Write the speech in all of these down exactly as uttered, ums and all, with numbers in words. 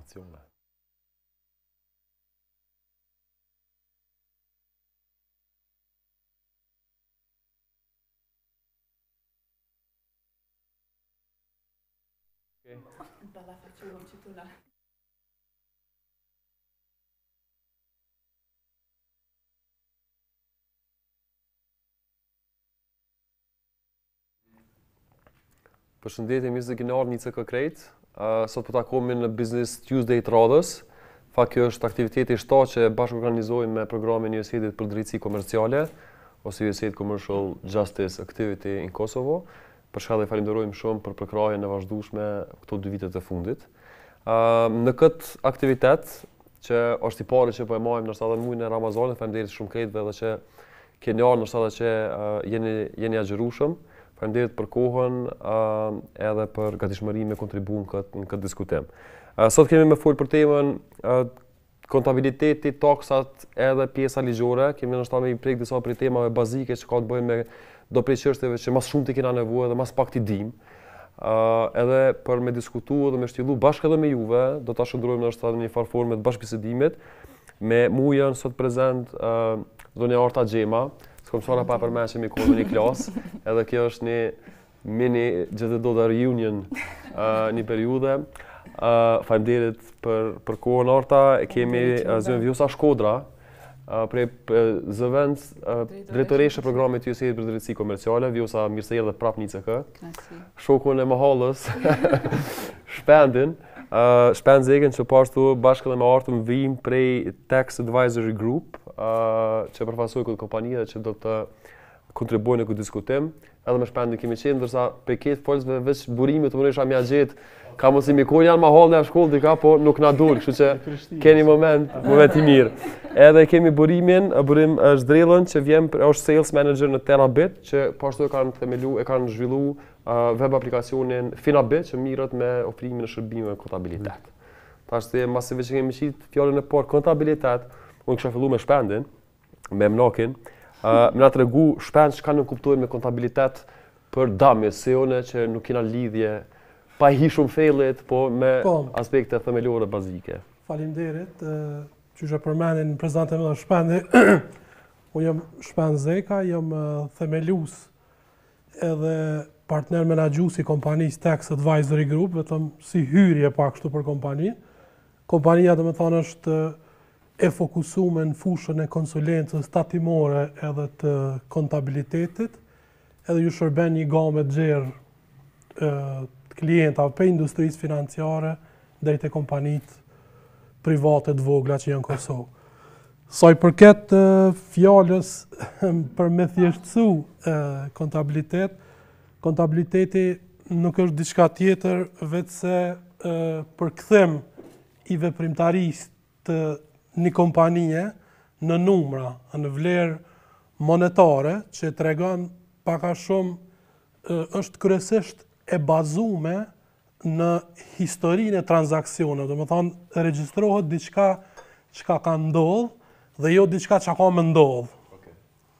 informacione. Dalla facciamo titolare. Përshëndetje, mirë se keni ardhur një cë krejt. Uh, sot po takohemi në Business Tuesday të radhës. Fa kjo është aktiviteti i shtatë që bashkë organizojmë me programin U S A I D për drejtësi komerciale, ose U S A I D Commercial Justice Activity in Kosovo. Për shkak dhe falenderojmë shumë për përkrahjen e vazhdueshme këto dy vitet e fundit. Uh, në këtë aktivitet, që është i pari që po e marrim nërsa edhe në muajin e Ramazanit, faleminderit shumë krejtëve edhe që keni ardhur nërsa edhe që uh, jeni jeni agjërueshëm. Faleminderit për kohën uh, edhe për gatishmërinë me kontribuën këtë, në këtë diskutim. Uh, sot kemi me fol për temën uh, kontabiliteti, taksat edhe pjesa ligjore. Kemi nështëta me i prek disa prej temave bazike që ka të bëjnë me do prej çështjeve që mas shumë të kena nevojë dhe mas pak t'i dim. Uh, edhe për me diskutu dhe me shtjellu bashkë edhe me juve, do ta shndrojmë nështëta në një farë forme të bashkëbisedimit. Me mu janë sot prezent uh, Zonja Arta Xhema, s'kom çfarë pa përmend që mi kohë në një klasë, edhe kjo është një mini gjithë do të reunion uh, një periudhe. Uh, Faleminderit për për kohën Arta. Kemi uh, Zonjën Vjosa Shkodra, uh, prej zëvend uh, drejtoreshe programit U S A I D për drejtësi komerciale. Vjosa, mirë se erdhe prap një C K. Shokun e mahallës, Shpendin, uh, Shpend Zegen që pashtu bashkë edhe me Artën vim prej Tax Advisory Group, uh, që përfaqësoj këtë kompani dhe që do të kontribuojnë në këtë diskutim. Edhe me Shpendin kemi qenë, ndërsa pe ketë folësve veç burimit të mënesha mja gjetë, ka mos i mikon janë mahallë në shkollë dika, po nuk na dul, kështu që keni moment, moment i mirë. Edhe kemi burimin, burim Zhdrellën që vjen është sales manager në Terabit, që pashtu e kanë themelu, e kanë zhvillu uh, web aplikacionin Finabit që mirët me ofrimin e shërbimeve kontabilitet. Pashtu masive që kemi qit fjalën e parë kontabilitet, unë kisha fillu me Shpendin, me Mnakin, uh, më na tregu Shpend çka nuk kuptojmë me kontabilitet për damje, se one që nuk kena lidhje pa hi shumë fellet, po me po, aspekte themelore bazike. Faleminderit, që që përmenin në prezentën e Shpendi, unë jam Shpend Zeka, jam themelus edhe partner menaxhues i kompanisë Tax Advisory Group, vetëm si hyrje pak kështu për kompani. Kompania, domethënë, është e fokusuar në fushën e konsulencës tatimore edhe të kontabilitetit, edhe ju shërben një gamë të gjerë klientave për industrisë financiare drejt e kompanitë private të vogla që janë në Kosovë. Sa i përket uh, fjalës për me thjeshtësu uh, kontabilitet, kontabiliteti nuk është diçka tjetër vetëse uh, përkthim i veprimtarisë të një kompanie në numra, në vlerë monetare që tregon pak a shumë uh, është kryesisht e bazume në historinë e transakcione, do më thonë regjistrohet diçka çka ka ndodhur dhe jo diçka çka ka më ndodh. Okay.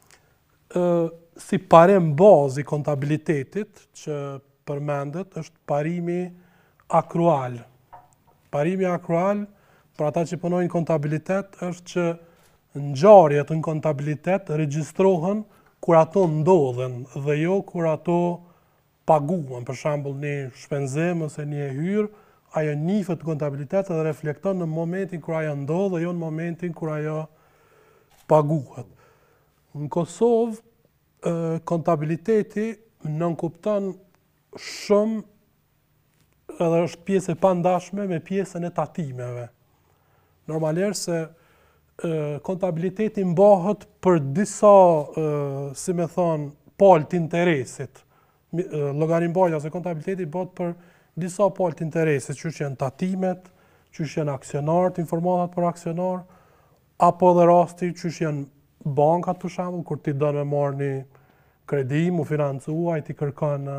Ë, si parim bazë i kontabilitetit që përmendet është parimi akrual. Parimi akrual për ata që punojnë kontabilitet është që ngjarjet në kontabilitet regjistrohen kur ato ndodhen dhe jo kur ato paguan, për shembull një shpenzim ose një hyrë, ajo nifet kontabilitet dhe reflekton në momentin kur ajo ndodh dhe jo në momentin kur ajo paguhet. Në Kosovë, kontabiliteti nënkupton shumë edhe është pjesë e pandashme me pjesën e tatimeve. Normalisht se kontabiliteti mbahet për disa, si me thonë, palë të interesit. Llogarimbarja ose kontabiliteti bëhet për disa palë të interesit, që janë tatimet, që janë aksionarët, informatat për aksionar, apo dhe rasti që janë bankat për shembull, kur ti don me marrë një kredi, mu financua, ti kërkon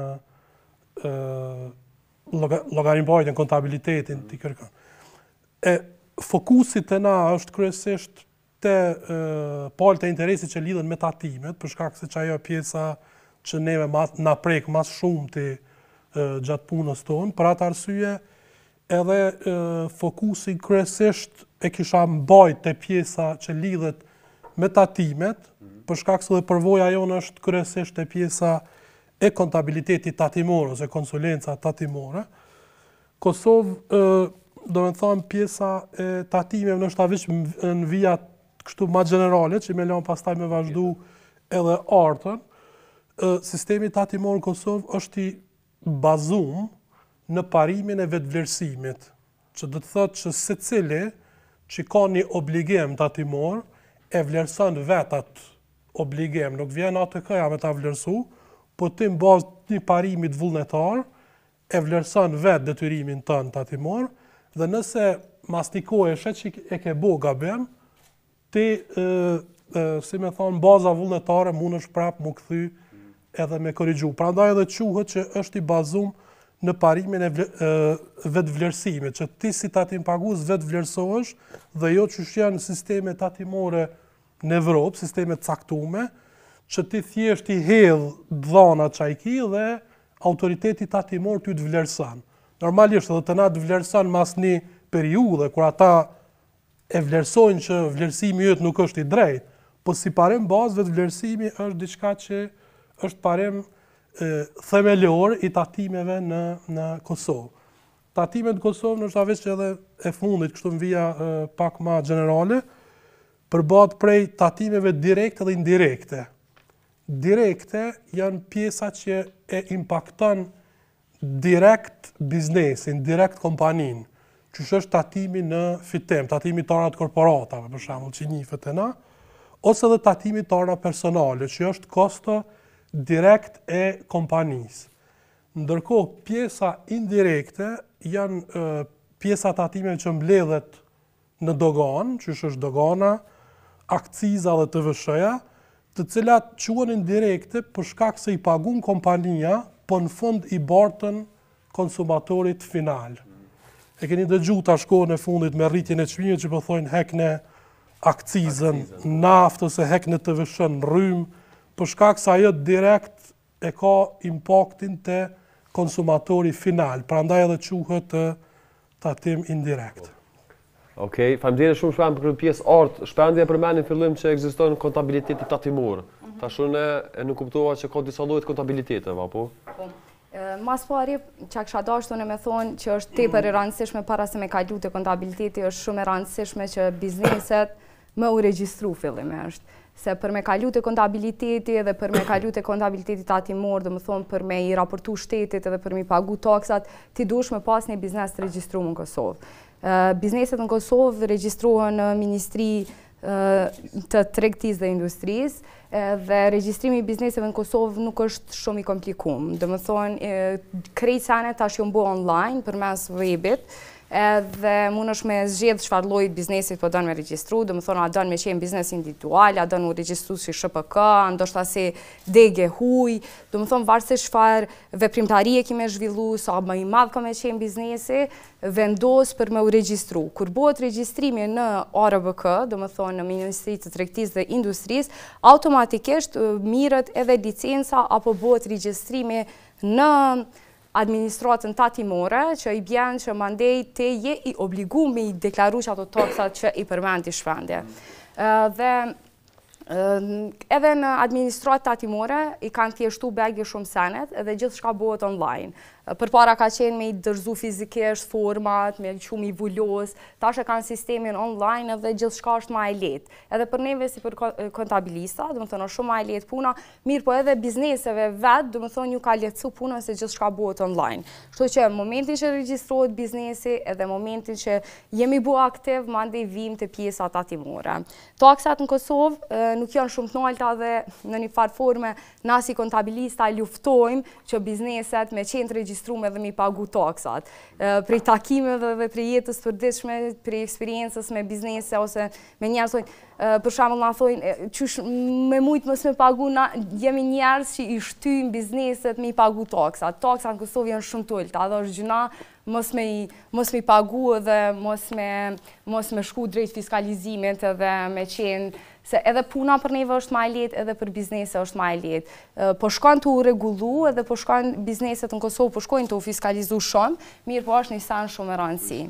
llogarimbarjen, kontabilitetin ti kërkon. E fokusi te na është kryesisht te palët e interesit që lidhen me tatimet, për shkak se që ajo pjesa që neve na prek mas shumë të gjatë punës tonë. Për atë arsye, edhe e, fokusin kryesisht e kisha mbajt te pjesa që lidhet me tatimet, për shkak se dhe përvoja jonë është kryesisht te pjesa e kontabilitetit tatimor ose konsulenca tatimore. Kosovë, e, do me thonë, pjesa e tatimeve nështë ta veç në vijat kështu ma generale, që me lanë pastaj me vazhdu edhe artën. E, sistemi tatimor në Kosovë është i bazum në parimin e vetvlerësimit, që do të thotë që secili që ka një obligim tatimor, e vlerëson vetat obligim, nuk vjen A T K-ja me ta vlerësu, po ti në bazë një parimit vullnetar, e vlerëson vetë detyrimin tënë tatimor, dhe nëse mas një kohë e shet që e ke bo gabim, ti, e, e, si me thonë, baza vullnetare mund është prapë më këthy edhe me korrigju. Prandaj edhe quhet që është i bazum në parimin e, e vetë vlerësimit, që ti si tatim pagues vetë vlerësohesh dhe jo që janë sisteme tatimore në Evropë, sisteme caktume, që ti thjesht i hedh dhana që a i ki dhe autoriteti tatimor ty të vlerësan. Normalisht edhe të na të vlerësan mas një periudhe, kur ata e vlerësojnë që vlerësimi jëtë nuk është i drejtë, po si parim bazë vetë vlerësimi është diçka që është parim themelor i tatimeve në, në Kosovë. Tatimet në Kosovë nështë aveç që edhe e fundit, kështu në vija e, pak ma generale, përbat prej tatimeve direkte dhe indirekte. Direkte janë pjesa që e impakton direkt biznesin, direkt kompanin, që është tatimi në fitim, tatimi të arnat korporatave, për shembull, që njihet e na, ose dhe tatimi të arnat personale, që është kosto direkt e kompanisë. Ndërkohë, pjesa indirekte janë e, pjesa tatimeve që mbledhet në dogan, që është dogana, akciza dhe T V S-ja, të cilat quhen indirekte për shkak se i pagun kompania, po në fund i bartën konsumatorit final. E keni dëgju ta shkohën e fundit me rritjen e çmimeve që po thonë hekne akcizën, naftë ose hekne T V S-n rrymë, për shkak se ajo direkt e ka impaktin te konsumatori final, prandaj edhe quhet tatim indirekt. Okej, okay, faleminderit shumë shpejt për këtë pjesë art. Shpendja përmendin fillim që ekziston kontabiliteti tatimor. Mm -hmm. Tash unë e nuk kuptova që ka disa lloje kontabiliteteve, apo? Po. Mas pari, që kisha dashur unë me thonë që është tepër e rëndësishme para se me kalu te kontabiliteti, është shumë e rëndësishme që bizneset më u regjistru fillimisht. Se për me kalu te kontabiliteti dhe për me kalu te kontabiliteti tatimor, dhe më thonë për me i raportu shtetit edhe për me i pagu taksat, ti dush me pas një biznes të regjistru në Kosovë. Uh, bizneset në Kosovë regjistrohen në Ministri uh, të Tregtisë dhe Industrisë, uh, dhe regjistrimi i bizneseve në Kosovë nuk është shumë i komplikuar. Do të thonë, uh, krejt senet tash janë bërë online përmes webit, edhe mund është me zgjedh çfarë lloji biznesi po don me regjistru, do të thonë a don me qenë biznes individual, a don u regjistru si Sh P K, ndoshta si D G Huj, do të thonë varësisht çfarë veprimtarie ki me zhvillu, sa më i madh ka me qenë biznesi, vendos për me u regjistru. Kur bëhet regjistrimi në A R B K, do të thonë në Ministri të Tregtisë dhe Industrisë, automatikisht mirret edhe licenca apo bëhet regjistrimi në administratën tatimore, që i bjen që mandej te je i obligu me i deklaru që ato taksat që i përmendi shpendje. Uh, dhe uh, edhe në administratë tatimore i kanë thjeshtu begje shumë senet edhe gjithë shka bëhet online. Për para ka qenë me i dërzu fizikisht format, me qumë i vullos, tash e kanë sistemin online edhe gjithë shka është ma e letë. Edhe për neve si për kontabilista, dhe më thonë është shumë ma e letë puna, mirë po edhe bizneseve vetë, dhe më thonë ju ka letësu puna se gjithë shka bëhet online. Shto që momentin që regjistrohet biznesi edhe momentin që jemi bu aktiv, mande i vim të pjesa tatimore. Taksat në Kosovë nuk janë shumë të nalta dhe në një farë forme na si kontabilista luftojmë që bizneset me qenë të regjistrume dhe mi pagu taksat. Prej takimeve dhe prej jetës përditshme, prej eksperiencës me biznese ose me njerëz thonë, për shembull na thonë, qysh me mujt mos me pagu, na jemi njerëz që i shtyjmë bizneset me i pagu taksat. Taksat në Kosovë janë shumë të ulta, dhe është gjëna mos me i mos me i pagu edhe mos me mos me shku drejt fiskalizimit edhe me qenë Se edhe puna për neve është ma e lehtë, edhe për biznese është ma e lehtë. Po shkon të u rregullu edhe po shkon bizneset në Kosovë, po shkojnë të u fiskalizu shumë, mirë po është një sen shumë e rëndësi.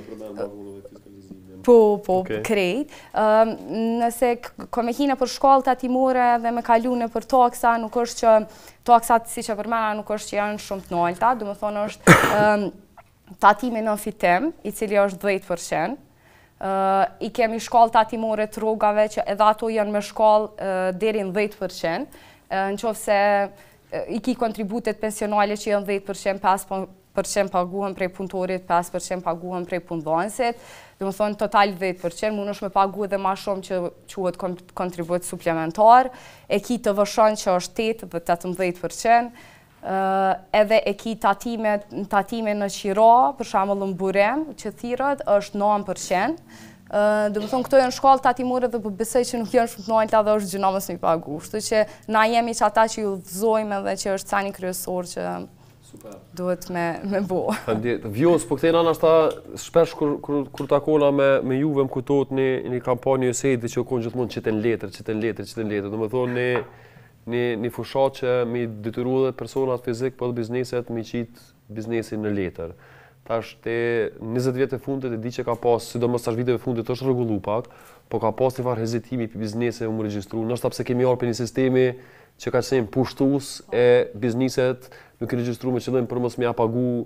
Po, po, krejt. Nëse kome hine për shkollë tatimore dhe me kalu në për taksa, nuk është që taksat si që përmena nuk është që janë shumë të nolta, du me thonë është tatimi në fitim, i cili është dhjetë përqind. I kemi shkollë tatimore të rrogave që edhe ato janë me shkollë deri në dhjetë përqind. Në qofë se i ki kontributet pensionale që janë dhjetë përqind, pesë përqind paguhen prej punëtorit, pesë përqind paguhen prej punëdhënësit. Dhe më thonë total dhjetë përqind, mund është me pagu edhe ma shumë që quhet kontribut suplementar. E ki të vëshon që është tetë dhe tetëmbëdhjetë përqind. Edhe e ki tatime në qira, për shembull në burim, që thirët është nëntë përqind. Dhe më thonë, këto janë shkollë tatimore dhe për besoj që nuk janë shumë të nolta dhe është gjëna mësë mi pagu. Shtu që na jemi që ata që ju dhëzojme dhe që është cani kryesor që duhet me bo. Vjos, po këtejna në ashta shpesh kur takona me juve më kujtot një kampanjë e sejtë që konë gjithmonë qëtën letër, qëtën letër, qëtën letër. Dhe më thonë, një fushat që mi detyru dhe personat fizik për bizneset mi qitë biznesin në letër. Tash te njëzet vjetë e fundit e di që ka pas, sidomos tash viteve fundit është rregullu pak, po ka pas një farë hezitimi për biznese u më regjistru. Nështë pse kemi arë për një sistemi që ka qenë pushtus e bizneset nuk i regjistru me qëllim për mos me ja pagu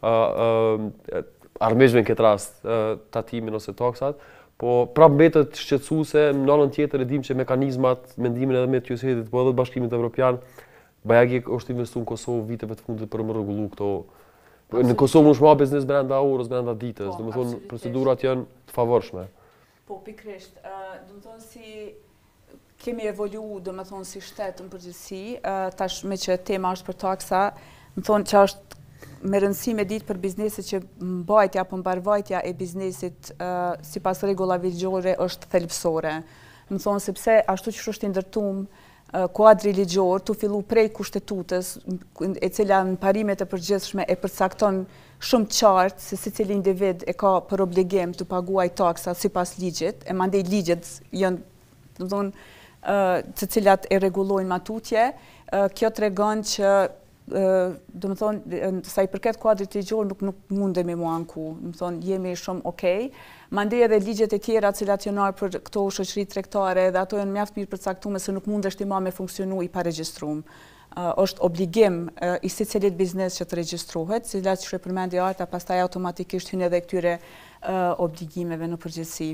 armejshme në këtë rast tatimin ose taksat. Po prap mbetet shqetësuese në anën tjetër e dim që mekanizmat, mendimin edhe me të qytetit, po edhe të Bashkimit Evropian, Bajagi është investu në Kosovë viteve të fundit për më rregullu këto. Në Kosovë nuk shma biznes brenda orës, brenda ditës, dhe më thonë procedurat janë të favorshme. Po, pikrisht, dhe më thonë si kemi evolu, dhe më thonë si shtetë në përgjithësi, tash me që tema është për taksa, më thonë që është me rëndësi me ditë për bizneset që mbajtja apo mbarvajtja e biznesit si pas regullave ligjore është thelbësore. Më thonë sepse ashtu që është ndërtum kuadri ligjor të fillu prej kushtetutës e cila në parimet e përgjithshme e përcakton shumë qartë se si cili individ e ka për obligim të paguaj taksa si pas ligjit, e mandej ligjet janë të thonë të cilat e rregullojnë matutje, kjo tregon që do më thonë, sa i përket kuadrit ligjor nuk nuk mundemi mu anku, do më thonë, jemi shumë okej. Mandej edhe ligjet e tjera cilat janë marrë për këto shoqëri tregtare dhe ato janë mjaft mirë përcaktuar se nuk mundesh ti ma me funksionu i paregjistruar. Është obligim i secilit biznes që të regjistrohet, cilat që përmendi Arta, pastaj automatikisht hyn edhe këtyre obligimeve në përgjithësi.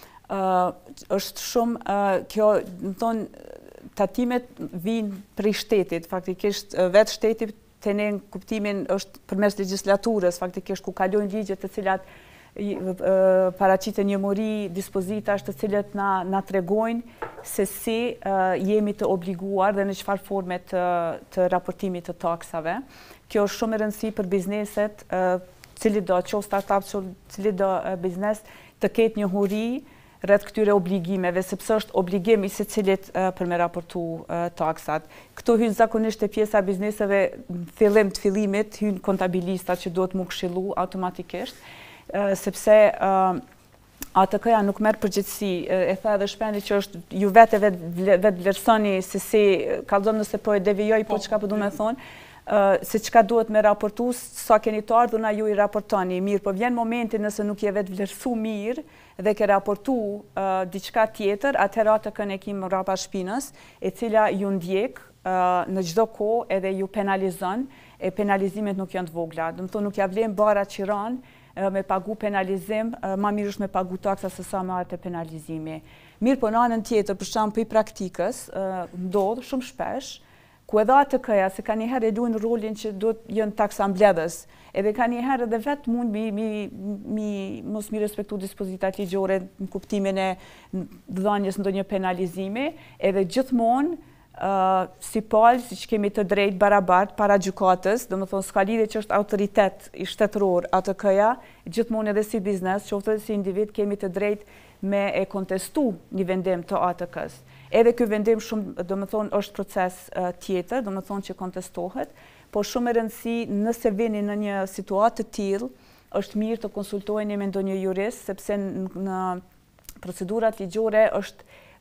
Është shumë kjo, do të thonë, tatimet vinë prej shtetit, faktikisht vetë shtetit të ne në kuptimin është përmes legjislaturës, faktikisht ku kalojnë ligjet të cilat paraqiten një mori dispozitash të cilat na, na tregojnë se si jemi të obliguar dhe në çfarë forme të, të raportimit të taksave. Kjo është shumë e rëndësishme për bizneset, cili do qo startup, cili do biznes të ketë një huri rreth këtyre obligimeve, sepse është obligim i secilit për me raportu taksat. Këto hyn zakonisht e pjesa e bizneseve në fillim të fillimit, hyn kontabilista që duhet mu këshillu automatikisht, sepse A T K-ja nuk merr përgjegjësi, e tha edhe Shpendi që është ju vetë vetë vlerësoni se si kallzon nëse po e devijoj, po çka po du me thonë, se çka duhet me raportu, sa keni të ardhur na ju i raportoni. Mirë, po vjen momenti nëse nuk je vetë vlerësu mirë dhe ke raportu diçka tjetër, atëherë A T K-n e kim rrapa shpinës, e cila ju ndjek në çdo kohë edhe ju penalizon, e penalizimet nuk janë të vogla. Do të thonë nuk ja vlen bara qiran me pagu penalizim, ma mirë është me pagu taksa se sa me atë penalizimi. Mirë, po në anën tjetër, për shembull për praktikës, ndodh shumë shpesh, ku edhe A T K-ja se ka njëherë e luajnë rolin që duhet jënë taksa mbledhës, edhe ka njëherë edhe vetë mund mi, mi, mi mos mi respektu dispozitat ligjore në kuptimin e dhënies ndonjë penalizimi, edhe gjithmonë Uh, si palë, si që kemi të drejt barabart para gjykatës, dhe më thonë s'ka lidhje që është autoritet i shtetëror A T K-ja, gjithmonë edhe si biznes, qoftë edhe si individ, kemi të drejt me e kontestu një vendim të A T K-s. Edhe ky vendim shumë, dhe më thonë, është proces uh, tjetër, dhe më thonë që kontestohet, po shumë e rëndësi nëse vini në një situatë të tillë, është mirë të konsultojeni me ndonjë jurist, sepse në procedurat ligjore është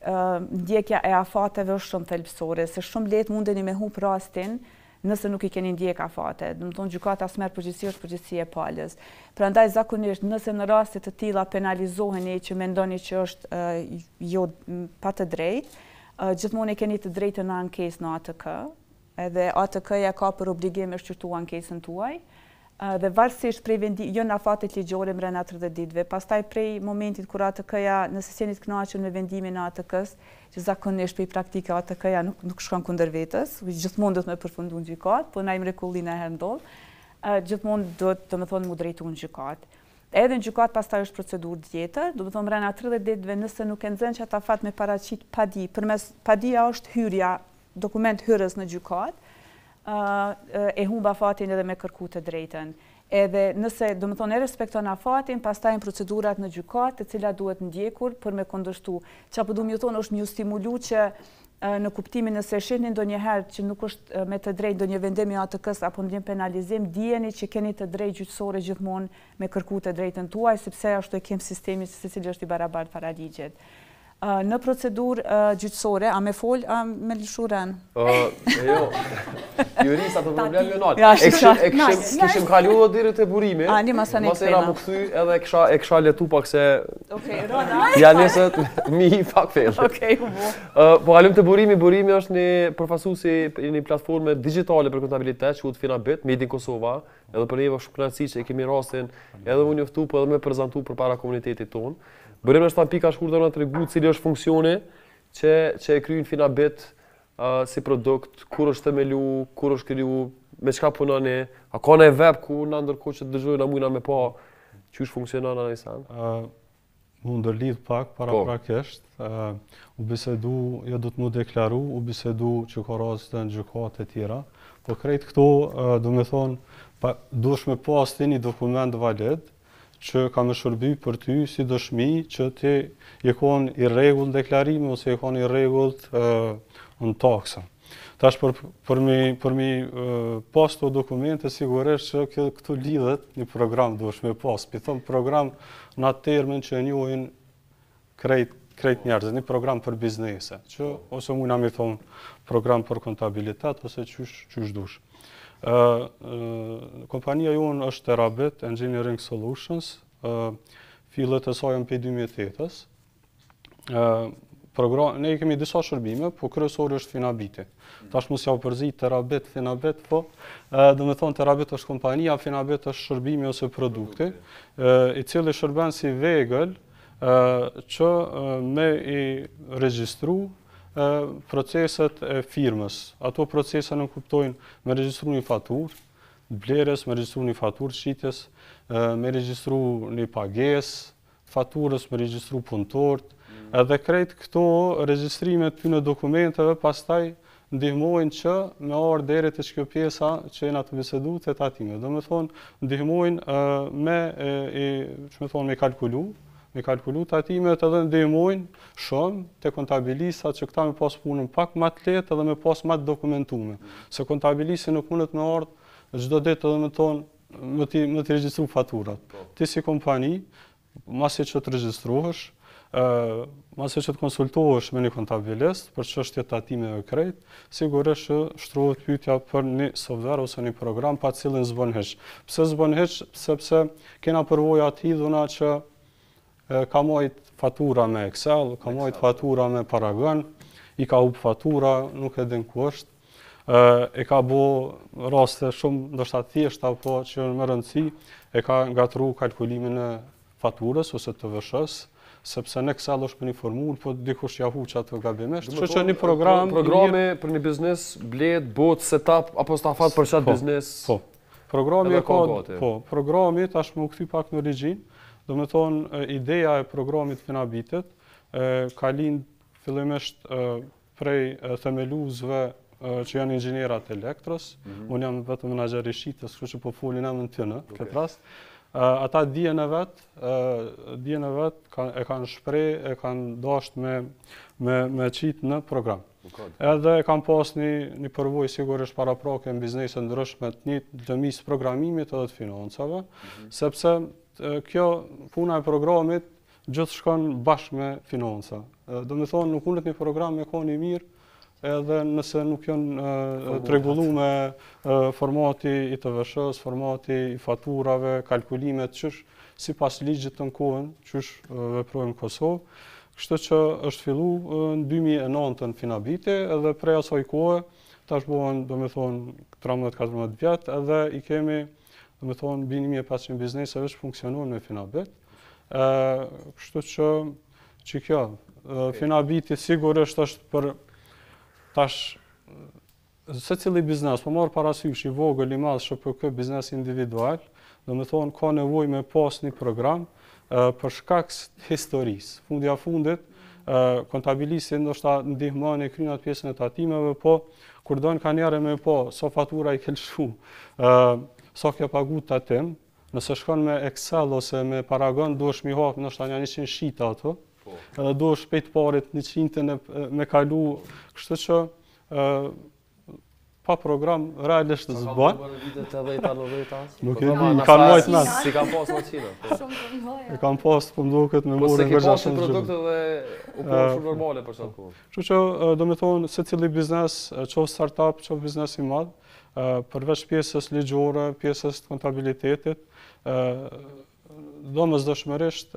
ndjekja e afateve është shumë thelbësore, se shumë lehtë mundeni me humb rastin nëse nuk i keni ndjek afatet. Do të thonë gjykata as merr përgjegjësi është përgjegjësi e palës. Prandaj zakonisht nëse në raste të tilla penalizoheni që mendoni që është jo pa të drejtë, gjithmonë e keni të drejtën në ankesë në A T K, edhe A T K-ja ka për obligim me shqyrtua ankesën tuaj, dhe varësisht prej vendi, jo në afatet ligjore mbrenda tridhjetë ditëve, pastaj prej momentit kur A T K-ja, nëse s'jeni të kënaqur me vendimin e A T K-s, që zakonisht prej praktike A T K-ja nuk, nuk shkon kundër vetes, gjithmonë do të më përfundu në gjykat, po na i mrekulli në herë ndodh, gjithmonë do të më thonë mu drejtu në gjykat. Edhe në gjykat pastaj është procedurë tjetër, do të thonë mbrenda tridhjetë ditëve nëse nuk e nxjerrin që ata fat me paraqit padi, përmes padia është hyrja, dokument hyrës në gjykat, e humba fatin edhe me kërku të drejtën. Edhe nëse, do më thonë, e respekton afatin, pastaj në procedurat në gjykat, të cilat duhet ndjekur për me kundërshtu. Qa po du m'ju thonë është m'ju stimulu që në kuptimin nëse shihni ndonjëherë që nuk është me të drejtë ndonjë vendim i A T K-s apo ndonjë penalizim, dijeni që keni të drejtë gjyqësore gjithmonë me kërku të drejtën tuaj, sepse ashtu e kem sistemi secili është i barabartë para ligjit. Në procedurë gjyqësore, a me fol, a me lëshuren? Jo, juris ato problem jo nalë. Kishim kalu dhe dire të burimi, mas e ra më këthy edhe e kësha letu pak se ja njësët mi i pak fejlë. Po kalim të burimi, burimi është një përfasusi një platforme digitale për kontabilitet që u të Finabit, Made in Kosova, edhe për neve shumë knatësi që e kemi rastin edhe u njoftu po edhe me prezentu për para komunitetit tonë. Bërim është ta pika shkurtër në të regu cili është funksioni që, që e kryin Finabit uh, si produkt, kur është themelu, kur është kriju, me çka punoni, a ka në web ku na ndërkohë që të dëgjojnë na mujna me pa çish funksionon analizan? Uh, Mu ndërlidh pak para prakisht, uh, u bisedu, jo do të mu deklaru, u bisedu që ka raste në gjykat e tjera, po krejt këto, uh, do me thonë, pa, dush me pas të një dokument valid, që ka me shërby për ty si dëshmi që ti je kon i rregull deklarimi ose je kon i rregull në taksën. Tash për, për mi, për mi pas të dokumente sigurisht që kjo, këtu lidhet një program duhesh me pas. Pi thëmë program në atë termin që e njohin krejt, krejt njerëzit, një program për biznese, që ose mujna mi thonë program për kontabilitet ose qysh, qysh dush. Uh, uh, kompania jonë është Terabit Engineering Solutions, uh, fillet e saj në për dy mijë e tetë. Uh, program, ne kemi disa shërbime, po kryesori është Finabiti. Tash mos ja u përzi Terabit, Finabit, po uh, do me thonë Terabit është kompania, Finabit është shërbimi ose produkti, uh, i cili shërben si vegël uh, që uh, me i regjistru proceset e firmës. Ato procese në kuptojnë me regjistru një fatur, blerjes, me regjistru një fatur shqitjes, me regjistru një pages, faturës, me regjistru punëtort, edhe krejt këto regjistrimet ty në dokumenteve pastaj ndihmojnë që me arë deri të shkjo pjesa që jena të bisedu të tatime. Do me thonë, ndihmojnë me, e, që me thonë, me kalkulu, me kalkulu tatimet edhe ndihmojnë shumë të kontabilisat që këta me pas punën pak ma të letë edhe me pas ma të dokumentume. Se kontabilisi nuk mundet me ardhë çdo ditë edhe me tonë më të, më të regjistru faturat. Ti si kompani, masi që të regjistruhesh, uh, masi që të konsultohesh me një kontabilist për çështje tatimeve krejt, sigurisht që shtrohet pyetja për një software ose një program pa cilin zbën hiç. Pse zbën hiç? Sepse kena përvoja të hidhuna që ka mojt fatura me Excel, ka mojt fatura me Paragon, i ka up fatura, nuk e din ku është, e ka bo raste shumë ndoshta thjeshta, po që më rëndësi, e ka ngatru kalkulimin e faturës ose të vëshës, sepse në Excel është për një formulë, po dikush ja huq ato gabimisht. Kështu që një program... Programi për një biznes bled, bot, setup, apo stafat për qatë biznes... Po, programi e ka... Po, programi, tash më u kthy pak në origjinë. Do me thonë, ideja e programit Finabitit ka lind fillimisht prej themeluzve që janë inxhinierat elektros. Mm-hmm. Unë jam vetëm menaxher i shitës, kështu që po folin emrin tënë, okay. Këtë rast. Ata dijen e vet, dijen e vet e kanë shpreh, e kanë dashur me me me qit në program. Okay. Edhe e kanë pas një një përvojë sigurisht paraprake në biznese ndryshme të njëjtë lëmis programimit edhe të financave, mm-hmm. sepse kjo puna e programit gjithë shkon bashkë me financa. Do me thonë, nuk undet një program me koni mirë, edhe nëse nuk janë të rregulluar me formati i T V S-s, formati i faturave, kalkulimet, qysh sipas ligjit të kohën, qysh veprojmë në Kosovë. Kështu që është fillu në dy mijë e nëntë në Finabiti, edhe prej asaj kohe tash bëhen, do me thonë, tridhjetë katërmbëdhjetë vjet, edhe i kemi, do me thonë, mbi një mijë e pesëqind bizneseve që funksionojnë me Finabit. Kështu që që kjo, Finabiti sigurisht është për tash se cili biznes, po marr parasysh i vogël i madh Sh P K biznes individual, do me thonë ka nevojë me pas një program për shkak të historisë. Fundja fundit, kontabilisti ndoshta ndihmon e kryen atë pjesën e tatimeve, po kur don kanë njerë me po, so fatura i ke lshu, so ke pagu tatim, nëse shkon me Excel ose me Paragon, duhesh mi hap ndoshta një njëqind shita ato, edhe duhesh shpejt parit njëqind me kalu, kështu që pa program realisht zbon. Nuk e di, kanë mojt nas. Si kanë pas makina. E kanë pas, po mduket me morën gërgja shumë produkte dhe u po shumë normale për çfarë kohë. Kështu që do me thonë secili biznes, qoftë startup, qoftë biznes i madh, përveç pjesës ligjore, pjesës të kontabilitetit, domosdoshmërisht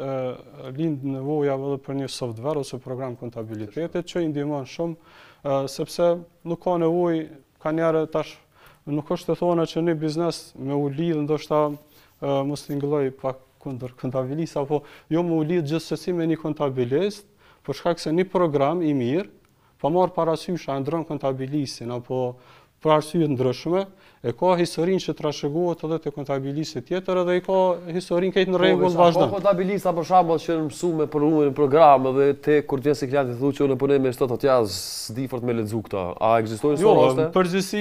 lind nevoja edhe për një software ose program kontabilitetit që i ndihmon shumë sepse nuk ka nevojë. Ka njerë tash, nuk është të thona që një biznes me u lidhë, ndoshta mos të ngëlloj pak kundër kontabilist, apo jo me u lidhë gjithsesi me një kontabilist, për shkak se një program i mirë, pa marrë parasysh a ndron kontabilistin, apo për arsye ndryshme, e ka historinë që trashëgohet edhe te kontabilisti tjetër, edhe i ka historinë këtë në rregull vazhdon. Po kontabilista për shembull që mësu me përrumin program edhe te kur vjen se klienti thotë që unë punoj me shtatë atja s'di fort me lexu këta. A ekzistojnë jo, raste? Jo, përgjithësi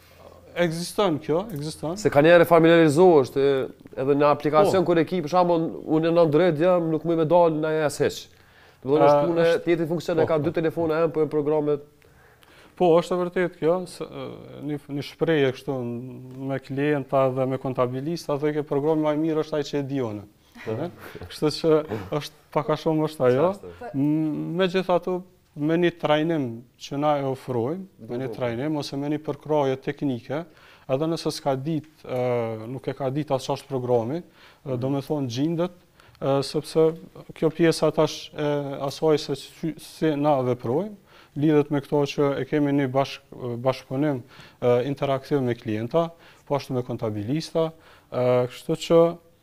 ekziston kjo, ekziston. Se kanë njerë familiarizohesh edhe në aplikacion kur e ki për shembull unë në drejt jam nuk më me dal në as hiç. Do të thonë është punë tjetër funksion e ka dy telefona hem po programet. Po, është e vërtet kjo, një, një shprehje kështu me klienta dhe me kontabilista, thotë që programi më i mirë është ai që e di unë. Kështu që është pak a shumë është ajo. Megjithatë, me një trajnim që na e ofrojmë, me një trajnim ose me një përkraje teknike, edhe nëse s'ka ditë, nuk e ka ditë as ç'është programi, do me thonë gjendet, sepse kjo pjesa tash e asaj se si na veprojmë, lidhet me këto që e kemi një bashk, bashkëpunim interaktiv me klienta, po ashtu me kontabilista, kështu që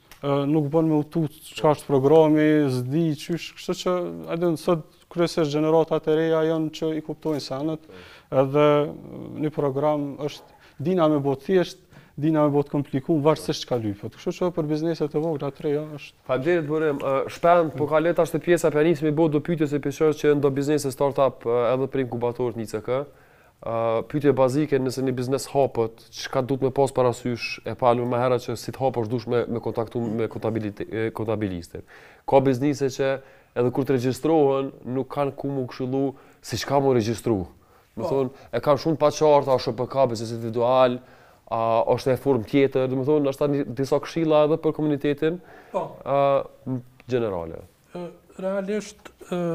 nuk bën me utut çka është programi, s'di qysh, kështu që edhe sot kryesisht gjeneratat e reja janë që i kuptojnë senet, edhe një program është dina me bot thjesht, dina me bot komplikuar varësisht çka lypet. Kështu që për bizneset e vogla të reja është. Faleminderit Burim, shpend po ka leta është pjesa për nismi bot do pyetje se peshor që ndo biznese startup edhe për inkubatorët N I C K. Pyetje bazike nëse një biznes hapet, çka duhet me pas parasysh e palur më herët që si të hapësh dush me me kontaktu me kontabilistin. Ka biznese që edhe kur të regjistrohen nuk kanë ku mu këshillu si çka mu regjistru. Do thonë e kanë shumë pa qartë, a Sh P K biznes individual, a është e formë tjetër, do të thonë është një disa këshilla edhe për komunitetin po generale. Realisht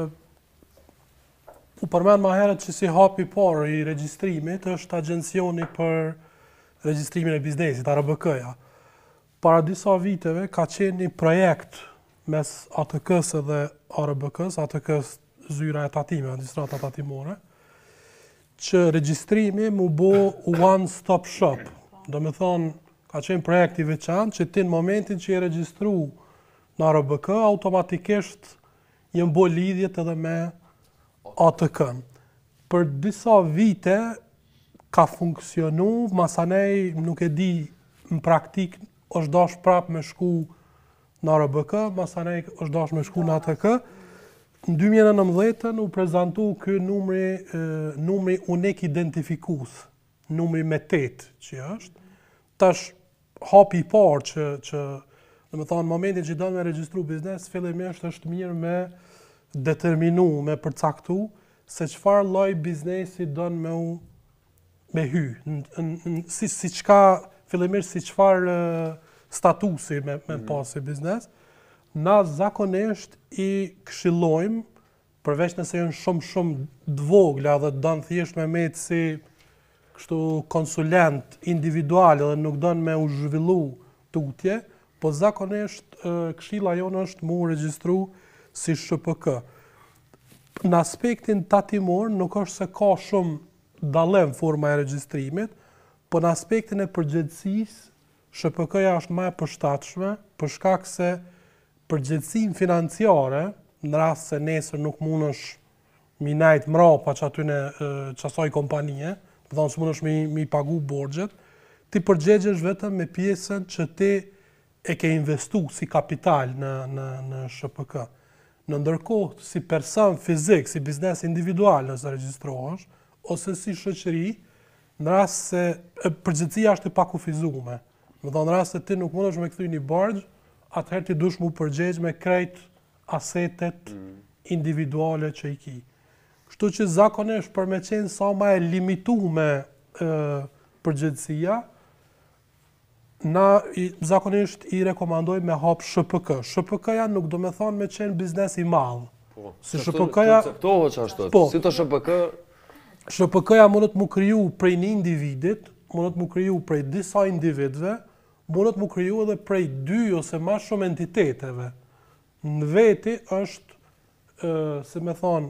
u përmend më herët që si hapi parë i regjistrimit është agjencioni për regjistrimin e biznesit, A R B K-ja. Para disa viteve ka qenë një projekt mes A T K-s dhe A R B K-s, A T K-s zyra e tatime, administrata tatimore, që regjistrimi mu bo one stop shop. Do me thonë, ka qenë projekt i veçantë që ti në momentin që i regjistru në A R B K, automatikisht jenë bo lidhjet edhe me A T K-n. Për disa vite ka funksionu, masanej nuk e di në praktik është dash prap me shku në A R B K, masanej është dash me shku në A T K. Në dy mijë e nëntëdhjetë u prezantu ky numri, numri unik identifikus, numri me tetë që është. Tash hapi i parë që, që në me thonë, momentin që do me regjistru biznes, fillimisht është mirë me determinu, me përcaktu, se çfarë lloj biznesi do me u me hy. N, n, n, si, si qka, fillimisht si çfarë statusi me, me pasi biznes. na zakonisht i këshillojmë, përveç nëse janë shumë shumë dvogla dhe donë thjesht me metë si kështu konsulent individual dhe nuk donë me u zhvillu tutje, po zakonisht këshilla jonë është mu regjistru si Sh P K. Në aspektin tatimor nuk është se ka shumë dallim forma e regjistrimit, po në aspektin e përgjegjësisë Sh P K-ja është më e përshtatshme për shkak se përgjegjësinë financiare, në rast se nesër nuk mundesh mi najt mrapa që atyne qasaj kompanie, më thonë së mundesh mi, mi pagu borxhet, ti përgjegjesh vetëm me pjesën që ti e ke investu si kapital në, në, në Sh P K. Në ndërkohë, si person fizik, si biznes individual nëse regjistrohesh, ose si shoqëri, në rast se përgjegjësia është e pakufizuar. Më thonë, në rast se ti nuk mundesh me kthy një borxh, atëherë ti dush mu përgjegj me krejt asetet individuale që i ki. Kështu që zakonisht për me qenë sa ma e limituar përgjegjësia, na i, zakonisht i rekomandoj me hap Sh P K. Sh P K-ja nuk do me thonë me qenë biznes i madh. Po, si Sh P K-ja, po, si të Sh P K, Sh P K-ja mundet mu kriju prej një individit, mundet mu kriju prej disa individve, mundet mu kriju edhe prej dy ose ma shumë entiteteve. Në veti është, e, se me thonë,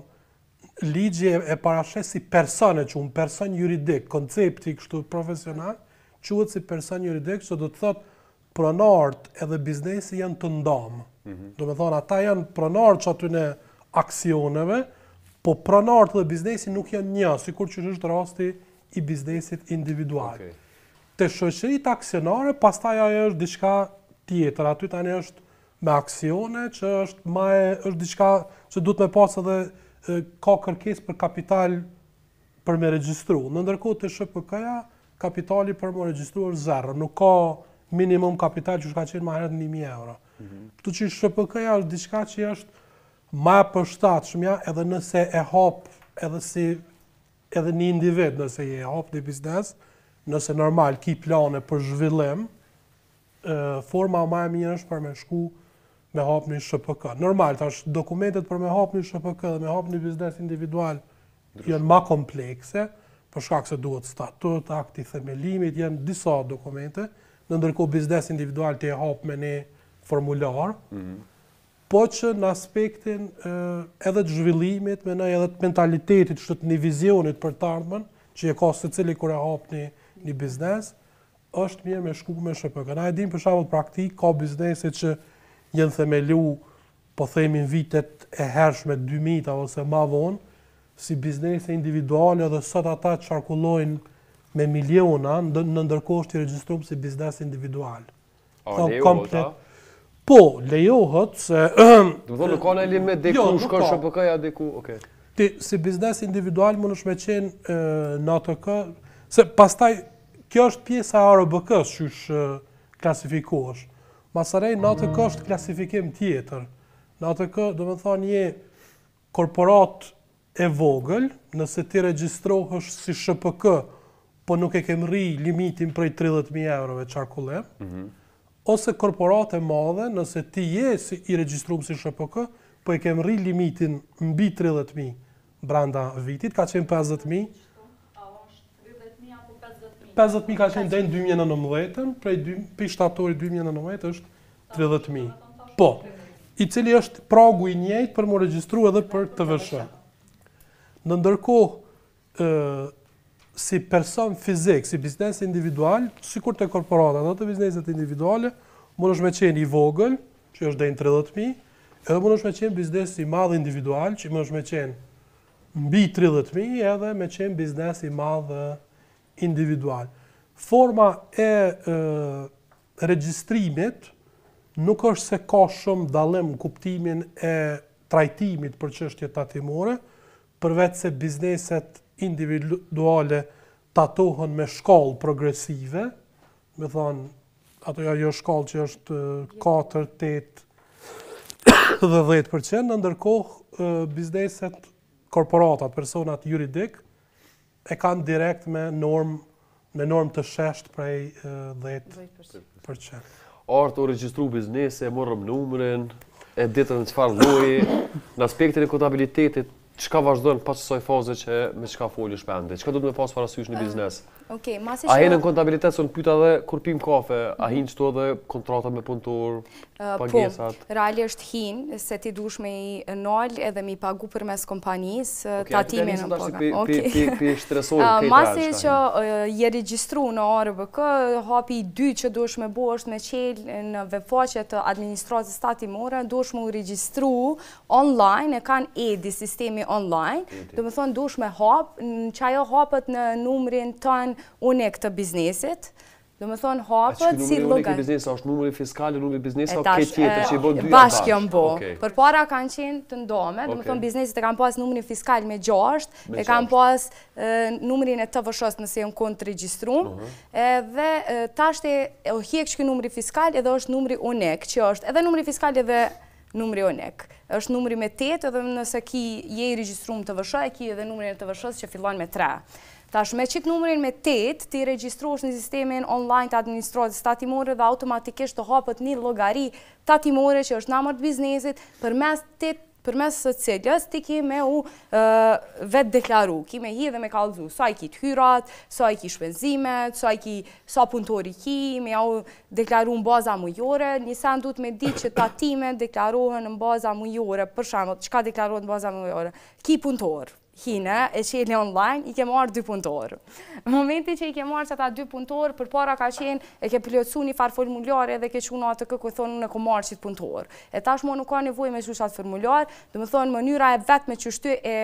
ligji e parashes si persone që unë person juridik, koncepti kështu profesional, quhet si person juridik, që do të thotë pronart edhe biznesi janë të ndamë. Mm-hmm. Do me thonë, ata janë pronart që aty në aksioneve, po pronart dhe biznesi nuk janë një, sikur që është rasti i biznesit individual. Okay. Te shoqëritë aksionare, pastaj ajo është diçka tjetër, aty tani është me aksione që është më e është diçka që duhet me pas edhe e, ka kërkesë për kapital për me regjistru. Në ndërkohë te Sh P K-ja kapitali për me regjistru është zero, nuk ka minimum kapital që ka qenë më herët një mijë euro. Mm-hmm. Kështu që Sh P K-ja është diçka që është më e përshtatshme edhe nëse e hap edhe si edhe një individ nëse je hap një biznes, nëse normal ki plane për zhvillim, e, forma më e mirë është për me shku me hap një Sh P K. Normal, tash dokumentet për me hap një Sh P K dhe me hap një biznes individual janë më komplekse, për shkak se duhet statut, akti themelimit, janë disa dokumente, në ndërkohë biznes individual të e hap me një formular, mm-hmm. po që në aspektin e, edhe të zhvillimit, me në edhe të mentalitetit, që të një vizionit për të ardhmen, që e ka se cili kur e hap një, një biznes, është mirë me shku me Sh P K. Na e dim për shembull praktik, ka biznese që janë themelu, po themi në vitet e hershme dy mijë ose ma vonë, si biznese individuale dhe sot ata qarkullojnë me miliona, në ndërkohë është i regjistruar si biznes individual. A lejohet ta? Po, lejohet se do thonë nuk ka në limit diku jo, shkon Sh P K-ja diku, okay. Ti si biznes individual mundesh me qenë në A T K, se pastaj kjo është pjesa e A R B K-s që klasifikohesh. Masarej në A T K është klasifikim tjetër. Në A T K do me thonë një korporat e vogël, nëse ti regjistrohesh si Sh P K, po nuk e ke rri limitin prej tridhjetë mijë eurove qarkullim, mm-hmm. ose korporat e madhe, nëse ti je si i regjistruar si Sh P K, po e ke rri limitin mbi tridhjetë mijë brenda vitit, ka qenë pesëdhjetë mijë. A është tridhjetë mijë apo pesëdhjetë mijë? pesëdhjetë mijë ka qenë deri në dy mijë e nëntëmbëdhjetë, prej dy shtatorit dy mijë e nëntëmbëdhjetë është tridhjetë mijë. Po, i cili është pragu i njëjtë për mu regjistru edhe për T V S H. Në ndërkohë, si person fizik, si biznes individual, sikur të korporata dhe të bizneset individuale, mundesh me qenë i vogël, që është deri në tridhjetë mijë, edhe mundesh me qenë biznes i madh individual, që mundesh me qenë mbi tridhjetë mijë, edhe me qenë biznes i madh individual. Forma e, e regjistrimit nuk është se ka shumë dallim në kuptimin e trajtimit për çështje tatimore, përveç se bizneset individuale tatohen me shkallë progresive, me thonë, ato ajo shkallë që është katër, tetë dhe dhjetë përqind, në ndërkohë bizneset, korporatat, personat juridik, e kanë direkt me norm, me norm të shesht prej dhjetë përqind. Artë o regjistru biznese, morëm numrin, e ditën në çfarë lloji, në aspektin e kontabilitetit, çka vazhdon pas kësaj faze që me çka foli shpende? Çka do të më pas parasysh në biznes? Okej, masi A hinë në kontabilitet son pyeta edhe kur pim kafe, a hinë çto edhe kontrata me punëtor, pagesat? Po, realisht hinë se ti dush me i nol edhe me i pagu përmes kompanisë, tatimin në paga. Okej, pi stresojnë këtë masi që je regjistru në A R B K, hapi i dy që dush me bo është me qelë në webfaqe të administratës tatimore, dush me u regjistru online, e kanë edi sistemi online, do më thonë dush me hap, në që ajo hapët në numrin tënë unik të biznesit, do më thonë hapët si logan. A që numri unik i biznesit, është numri fiskali, numri biznesit, o këtë tjetër që i bon dyja bashkë? Bashkë jam bo. Për para kanë qenë të ndome, do më thonë biznesit e kanë pas numrin fiskal me gjasht, e kanë pas numrin e T V S-s nëse jënë konë të registrum, dhe tashte o hjek që numri fiskal edhe është numri unik, që është edhe numri fiskal edhe numri unik. është numri me tetë edhe nëse ki je i regjistrum T V S, e ki edhe numrin e T V S që fillon me tre. Tash me qit numrin me tetë, ti regjistrohesh në sistemin online të administratës tatimore dhe automatikisht të hapët një llogari tatimore që është numër të biznesit përmes tetë përmes së cilës ti ki me u vetë deklaru, ki me hi dhe me kallëzu sa i ki të hyrat, sa i ki shpenzimet, sa i ki sa punëtori ki, me u deklaru në baza mujore, një sen du të me di që tatimet deklarohen në baza mujore, për shembull, çka deklarohet në baza mujore? Ki punëtor. Hine, e qeli online, i ke marrë dy punëtorë. Në momenti që i ke marrë që ta dy punëtorë, për para ka qenë, e ke plotësu një farë formulare dhe ke quna atë kë ku thonë në ko marrë qitë punëtorë. E tash mo nuk ka nevoj me qushat formular, dhe më thonë mënyra e vetë me qështu e,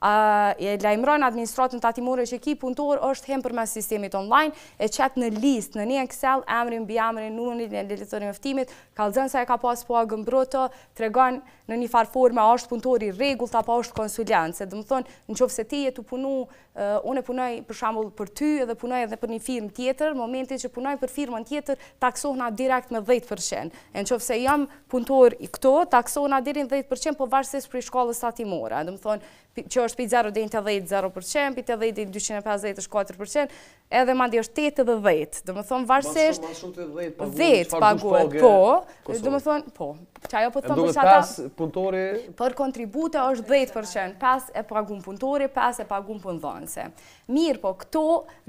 e lajmëron administratën tatimore që ki punëtorë është hem përmes sistemit online, e qetë në list, në një Excel, emrin, bi emrin, numrin e letërin eftimit, kallëzën se e ka pas pagën bruto, tregon në një farë forme a është punëtori rregullt apo është konsulent, se dhe më thonë, në qofë se ti e të punu, unë e punoj për shambull për ty edhe punoj edhe për një firmë tjetër, momenti që punoj për firmën tjetër, taksohna direkt me dhjetë përqind. E në qofë se jam punëtor i këto, taksohna direkt dhjetë përqind, po varsisht për i shkallës tatimore. Dhe më thonë, që është për zero deri te dhjetë zero përqind, për te dhjetë deri dyqind e pesëdhjetë është katër përqind, edhe mandi është tetë dhe dhjetë. Dhe më thonë, varsisht dhjetë paguhet, po, dhe më thonë, po, që ajo po të thonë për qata, për kontribute është dhjetë përqind, pesë e pagun punëtori, pesë e pagun punëdhënëse. Mirë, po, këto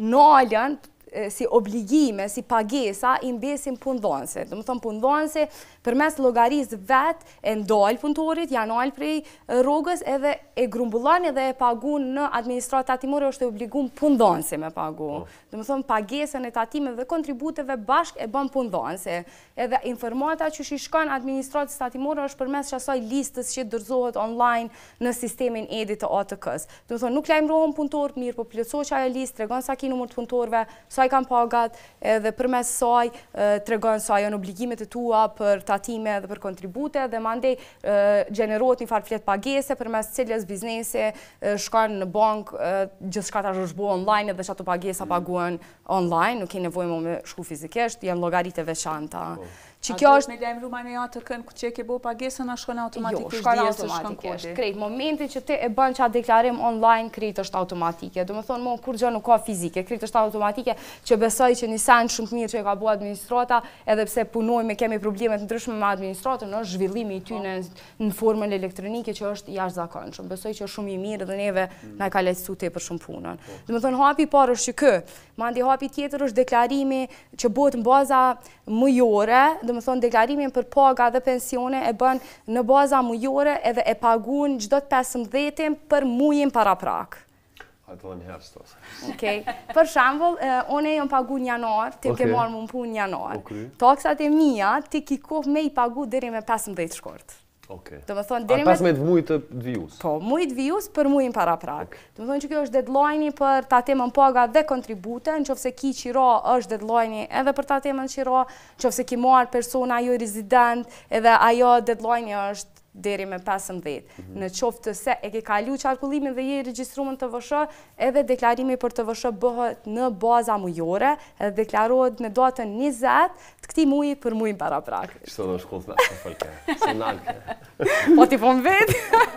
nalën si obligime, si pagesa, i mbesin punëdhënëse. Dhe më thonë punëdhënëse, për mes logarisë vetë, e ndalë punëtorit, janë alë prej rogës, edhe e grumbullon edhe e pagun në administratë tatimore, është e obligum punëdhënëse me pagu. Dhe më thonë pagesën e tatimeve dhe kontributeve bashk e bën punëdhënëse. Edhe informata që shishkon administratës tatimore është për mes që asaj listës që dërzohet online në sistemin edit të A T K-s. Dhe më thonë nuk lajmërohen punëtor, mirë, po plotëso që ajo listë, tregon sa ki numër të punëtorve, sa i kanë pagat, edhe përmes saj tregon sa janë obligimet e tua për tatime dhe për kontribute, dhe mandej gjenerohet një farë fletë pagese përmes cilës biznesi shkon në bankë, gjithçka tash është bo online edhe që ato pagesa paguhen online, nuk ke nevojë me shku fizikisht, janë llogaritë veçanta. Që kjo është me lajmëru ma në jatë të kënë ku që e ke bo pagesën, a shkon automatikisht? Jo, shkon automatikisht. Krejt, momenti që ti e bën që a deklarim online, krejt është automatike. Do më thonë, mo, kur gjë nuk ka fizike, krejt është automatike, që besoj që një sen shumë të mirë që e ka bo administrata, edhe pse punojme, kemi problemet ndryshme me administratën, është zhvillimi i ty në formën elektronike që është jashtëzakonshëm. Besoj që është shumë i mirë dhe neve na ka lehtësu tepër shumë punën. Do më thonë, hapi parë është që kë, mandi hapi tjetër është deklarimi që bëhet në baza mujore, dhe më thonë deklarimin për paga dhe pensione e bën në baza mujore edhe e pagun gjdo të pesëmbëdhjetin për mujin para prak. A të dhe njëherë stos. Okej. Për shambull, one jam pagu një janar, ti ke marrë më më punë një janar. Taksat e mija, ti ki kohë me i pagu deri me pesëmbëdhjetë shkort. Do më thonë, deri me pesëmbëdhjetë mujë të vijus. Po, mujë të vijus për mujin para prak. Do më thonë që kjo është deadline për tatimën paga dhe kontribute, në qofë se ki qira është deadline edhe për tatimën qira, në qofë se ki marrë persona jo rezident, edhe ajo deadline është deri me pesëmbëdhjetë. Në qoftë të se e ke kalu qarkullimin dhe je i regjistruar në T V S, edhe deklarimi për T V S bëhet në baza mujore, edhe deklarohet në datën njëzet të këtij muji për mujin para prak. Çto do shkollë të na folke. Se nalke. Po ti po vet.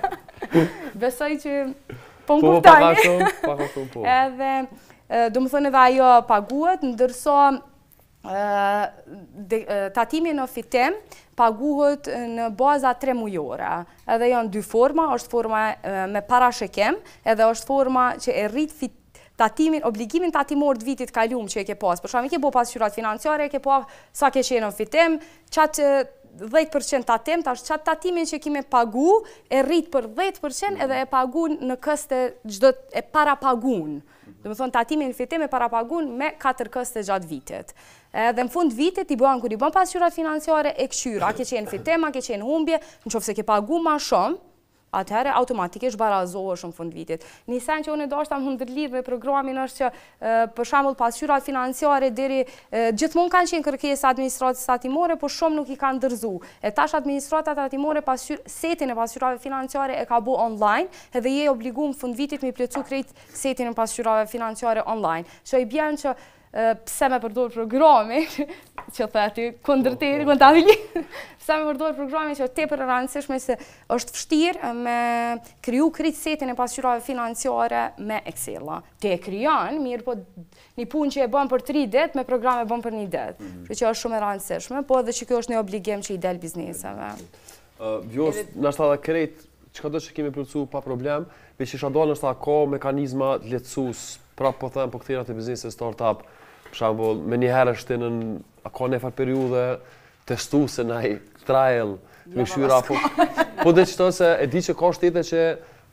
Besoj që po më kuptoj. Po pa kështu, pa kështu po. Edhe do të thonë edhe ajo paguhet, ndërsa tatimi në fitim paguhet në baza tre mujore. Edhe janë dy forma, është forma me parashikim, edhe është forma që e rrit fit tatimin, obligimin tatimor të vitit kalum që e ke pas. Për shkak ke bo pasqyrat financiare, e ke pa sa ke qenë në fitim, qatë dhjetë përqind tatim, tash qatë tatimin që kime pagu, e rrit për dhjetë përqind edhe e pagun në këste gjdo e para pagun. Dhe më thonë, tatimin në fitim e para pagun me katër këste gjatë vitit. Dhe në fund vitit, i bëhan kër i bën pasqyrat financiare e këshyra, a ke qenë fitim, a ke qenë humbje, në qofë se ke pagu ma shumë, atëherë automatikisht barazohesh në fund vitit. Një sen që unë e dashta më ndërlidh me programin është që për shembull pasqyrat financiare deri gjithmonë kanë qenë kërkesa administratës tatimore, por shumë nuk i kanë ndërzu. E tash administrata tatimore setin e pasqyrave financiare e ka bu online, edhe je obliguar në fund vitit me plotsu krejt setin e pasqyrave financiare online. Që i bjen që pse me përdor programi, që the aty kundërteri, kontabili, pse me përdor programi që tepër e rëndësishme se është vështirë me kriju krejt setin e pasqyrave financiare me Excel-a. Te e krijon, mirë po një punë që e bën për tri ditë, me programe bën për një ditë. Kështu që është shumë e rëndësishme, po edhe që kjo është një obligim që i del bizneseve. Vjos, nështë edhe krejt, çka do që kemi plotsu pa problem, veç isha do nështë ka mekanizma lehtësues, prapë po them po kthehet te biznesi startup. Për shembull, me një herë shtinën, a ka një farë periudhe testuese ndaj trial, me këshyra apo po dhe qëto se e di që ka shtete që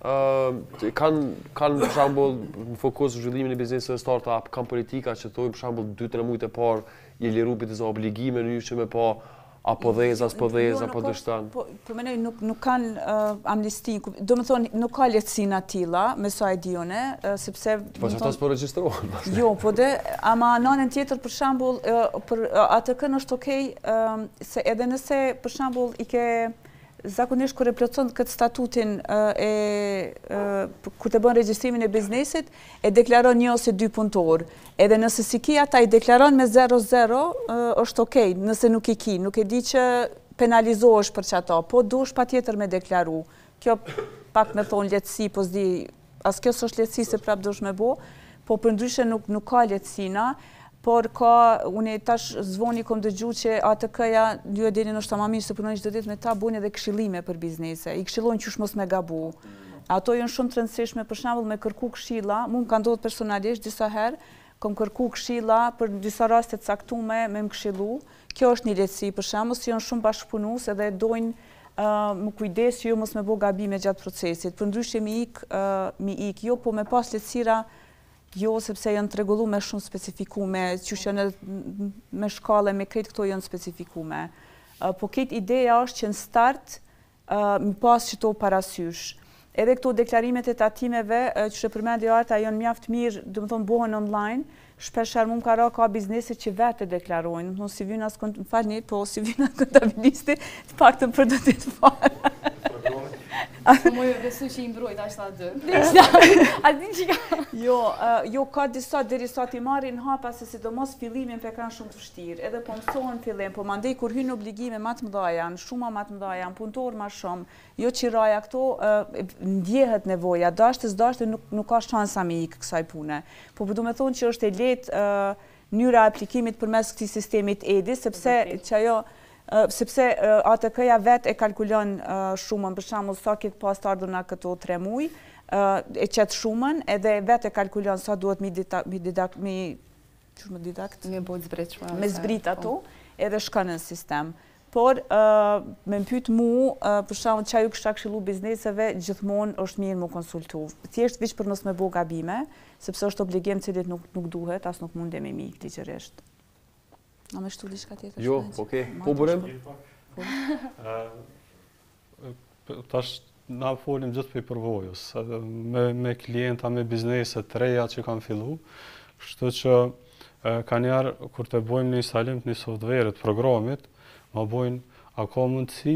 kanë kanë për shembull në fokus zhvillimin e biznesit startup, kanë politika që thonë për shembull dy tre muaj të parë i liru për të obligime në që me pa apo dheza, apo dheza, apo dështan. Po menoj nuk kanë amnistin, do më thonë nuk ka lehtësina tilla, me sa e di unë, sepse... Po që ta s'po regjistrohen. Jo, po dhe, ama anën tjetër për shembull, për A T K-n është okej, se edhe nëse për shembull i ke zakonisht kur e plotson këtë statutin e kur të bën regjistrimin e biznesit, e deklaron një ose dy punëtor. Edhe nëse si ki ata i deklaron me zero zero, është okej, nëse nuk i ki, nuk e di që penalizohesh për çato, po duhesh patjetër me deklaru. Kjo pak me thon lehtësi, po s'di, as kjo s'është lehtësi se prap duhesh me bo, po përndryshe nuk nuk ka lehtësina. Por ka, unë tash zvoni kom dëgju që A T K-ja, ju e dini nështë ta ma mirë se punojnë çdo ditë me ta, bujnë edhe këshillime për biznese, i këshillojnë qysh mos me gabu. Ato janë shumë të rëndësishme, për shembull me kërku këshilla, mu më ka ndodhur personalisht disa herë, kom kërku këshilla për disa raste të caktuara me më këshillu. Kjo është një lehtësi për shembull, si janë shumë bashkëpunues edhe dojnë më kujdes që ju mos me bo gabime gjatë procesit. Përndryshe mi ik, mi ik, jo, po me pas lehtësira. Jo, sepse janë të rregullu me shumë specifikume, që janë me shkallë, me krejt këto janë specifikume. Po këtë ideja është që në start, mi pas që to parasysh. Edhe këto deklarimet e tatimeve, që shë përmendi arta, janë mjaft mirë, dhe më thonë, bohen online, shpesher mu më ka ra ka bizneset që vetë e deklarojnë. Më thonë, si vynë asë më falni, po si vynë asë kontabilisti, të pak të për do të të farë. Po më besu që i mbrojt ashtë atë. A din që ka? Jo, jo ka disa deri sa ti marrin hapa se sidomos fillimin pe kanë shumë të vështirë. Edhe po mësohen fillim, po mandej kur hyn obligime më të mëdha janë, shumë më të mëdha janë, punëtor më shumë. Jo qiraja këto ndjehet nevoja, dashte s'dashte nuk nuk ka shansa me ik kësaj pune. Po do të thonë që është e lehtë mënyra e aplikimit përmes këtij sistemit E D I, sepse që ajo sepse A T K-ja vetë e kalkulon shumën, për shembull sa ke pas të ardhur na këto tre muaj, e qet shumën, edhe vetë e kalkulon sa duhet mi didakt, mi çu më didakt, mi bëj zbritshme. Me zbrit ato, edhe shkon në sistem. Por me pyet mu, për shembull çaju kisha këshillu bizneseve, gjithmonë është mirë më konsultu. Thjesht veç për mos me bë gabime, sepse është obligim cilit nuk nuk duhet, as nuk mundem me mik ligjërisht. A me shtu diçka tjetër? Jo, okej. Po burim? Tash na folim gjithë për përvojës, me klienta, me biznese të reja që kanë fillu, kështu që ka njerë, kur të bojmë një instalim të një software të programit, ma bojnë, a ka mundësi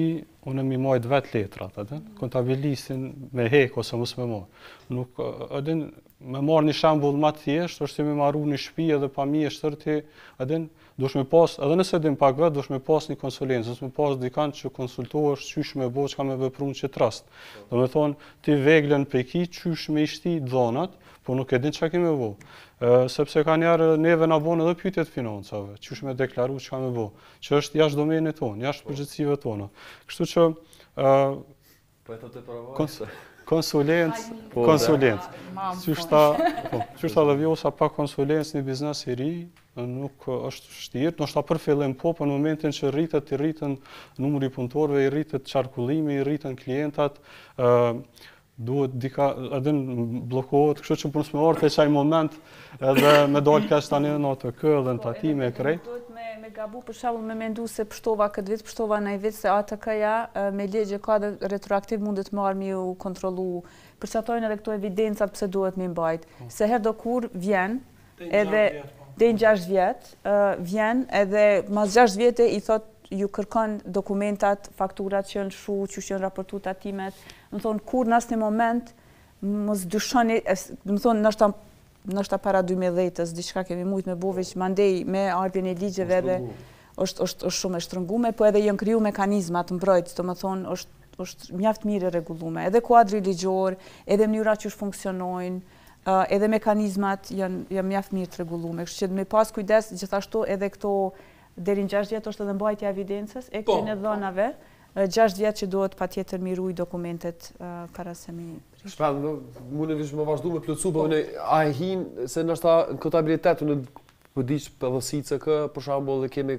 unë mi majt vetë letrat, edhe, kontabilistin me hek ose mos me marr. Nuk, edhe, me marr një shembull më të thjeshtë, është si me marru një shtëpi edhe pa mjeshtër ti, edhe, dush me pas, edhe nëse dim pak vetë, dush me pas një konsulencë, dush me pas dikant që konsultohesh qysh me bo, çka me vepru në qëtë rast. Do me thonë, ti veglën pe ki, qysh me ishti dhonat, po nuk e din çka ke me bo. Uh, sepse ka njerë neve na bon edhe pyetjet financave, qysh me deklaru çka me bo, që është jashtë domenit tonë, jashtë përgjithësive tona. Kështu që uh, po e të të kons konsulent, konsulent. Qysh ta, po, qysh ta dhe vjosa pa konsulent një biznes i ri, nuk është vështirë, ndoshta për fillim po, por në momentin që rritet, i rritën numri i punëtorëve, i rritet qarkullimi, i rritën klientat, uh, duhet dika edhe bllokohet, kështu që punës me orë të çaj moment edhe me dalë kash tani në atë kë edhe në tatime e krejt. Duhet me me gabu për shembull me mendu se pështova këtë vit, pështova në vit se A T K-ja me ligje ka dhe retroaktiv mundet marrë mi u kontrollu, përcatojnë edhe këto evidencat pse duhet mi mbajt. Se herë do kur vjen edhe deri në gjashtë vjet, vjen edhe mas gjashtë vjete i thot ju kërkon dokumentat, fakturat që janë shu, që janë raportu tatimet, më thonë kur në asnjë moment mos dyshoni, më thonë nështë nështë para dy mijë e dhjetë-s diçka kemi mujt me bo veç mandej me ardhjen e ligjeve dhe është është është shumë e shtrëngume, po edhe janë kriju mekanizma të mbrojtjes, do të thonë është është mjaft mirë e rregulluar. Edhe kuadri ligjor, edhe mënyra që funksionojnë, uh, edhe mekanizmat janë janë mjaft mirë të rregulluar. Kështu që me pas kujdes gjithashtu edhe këto deri në gjashtë vjet është edhe mbajtja e evidencës e këtyre dhënave, gjashtë vjet që duhet patjetër mi ruaj dokumentet uh, para se mi. Shpend, mund të më vazhdu me plotsu, po ne a e hin se ndoshta në kontabilitet në po diç pëllësicë kë, për shembull, kemi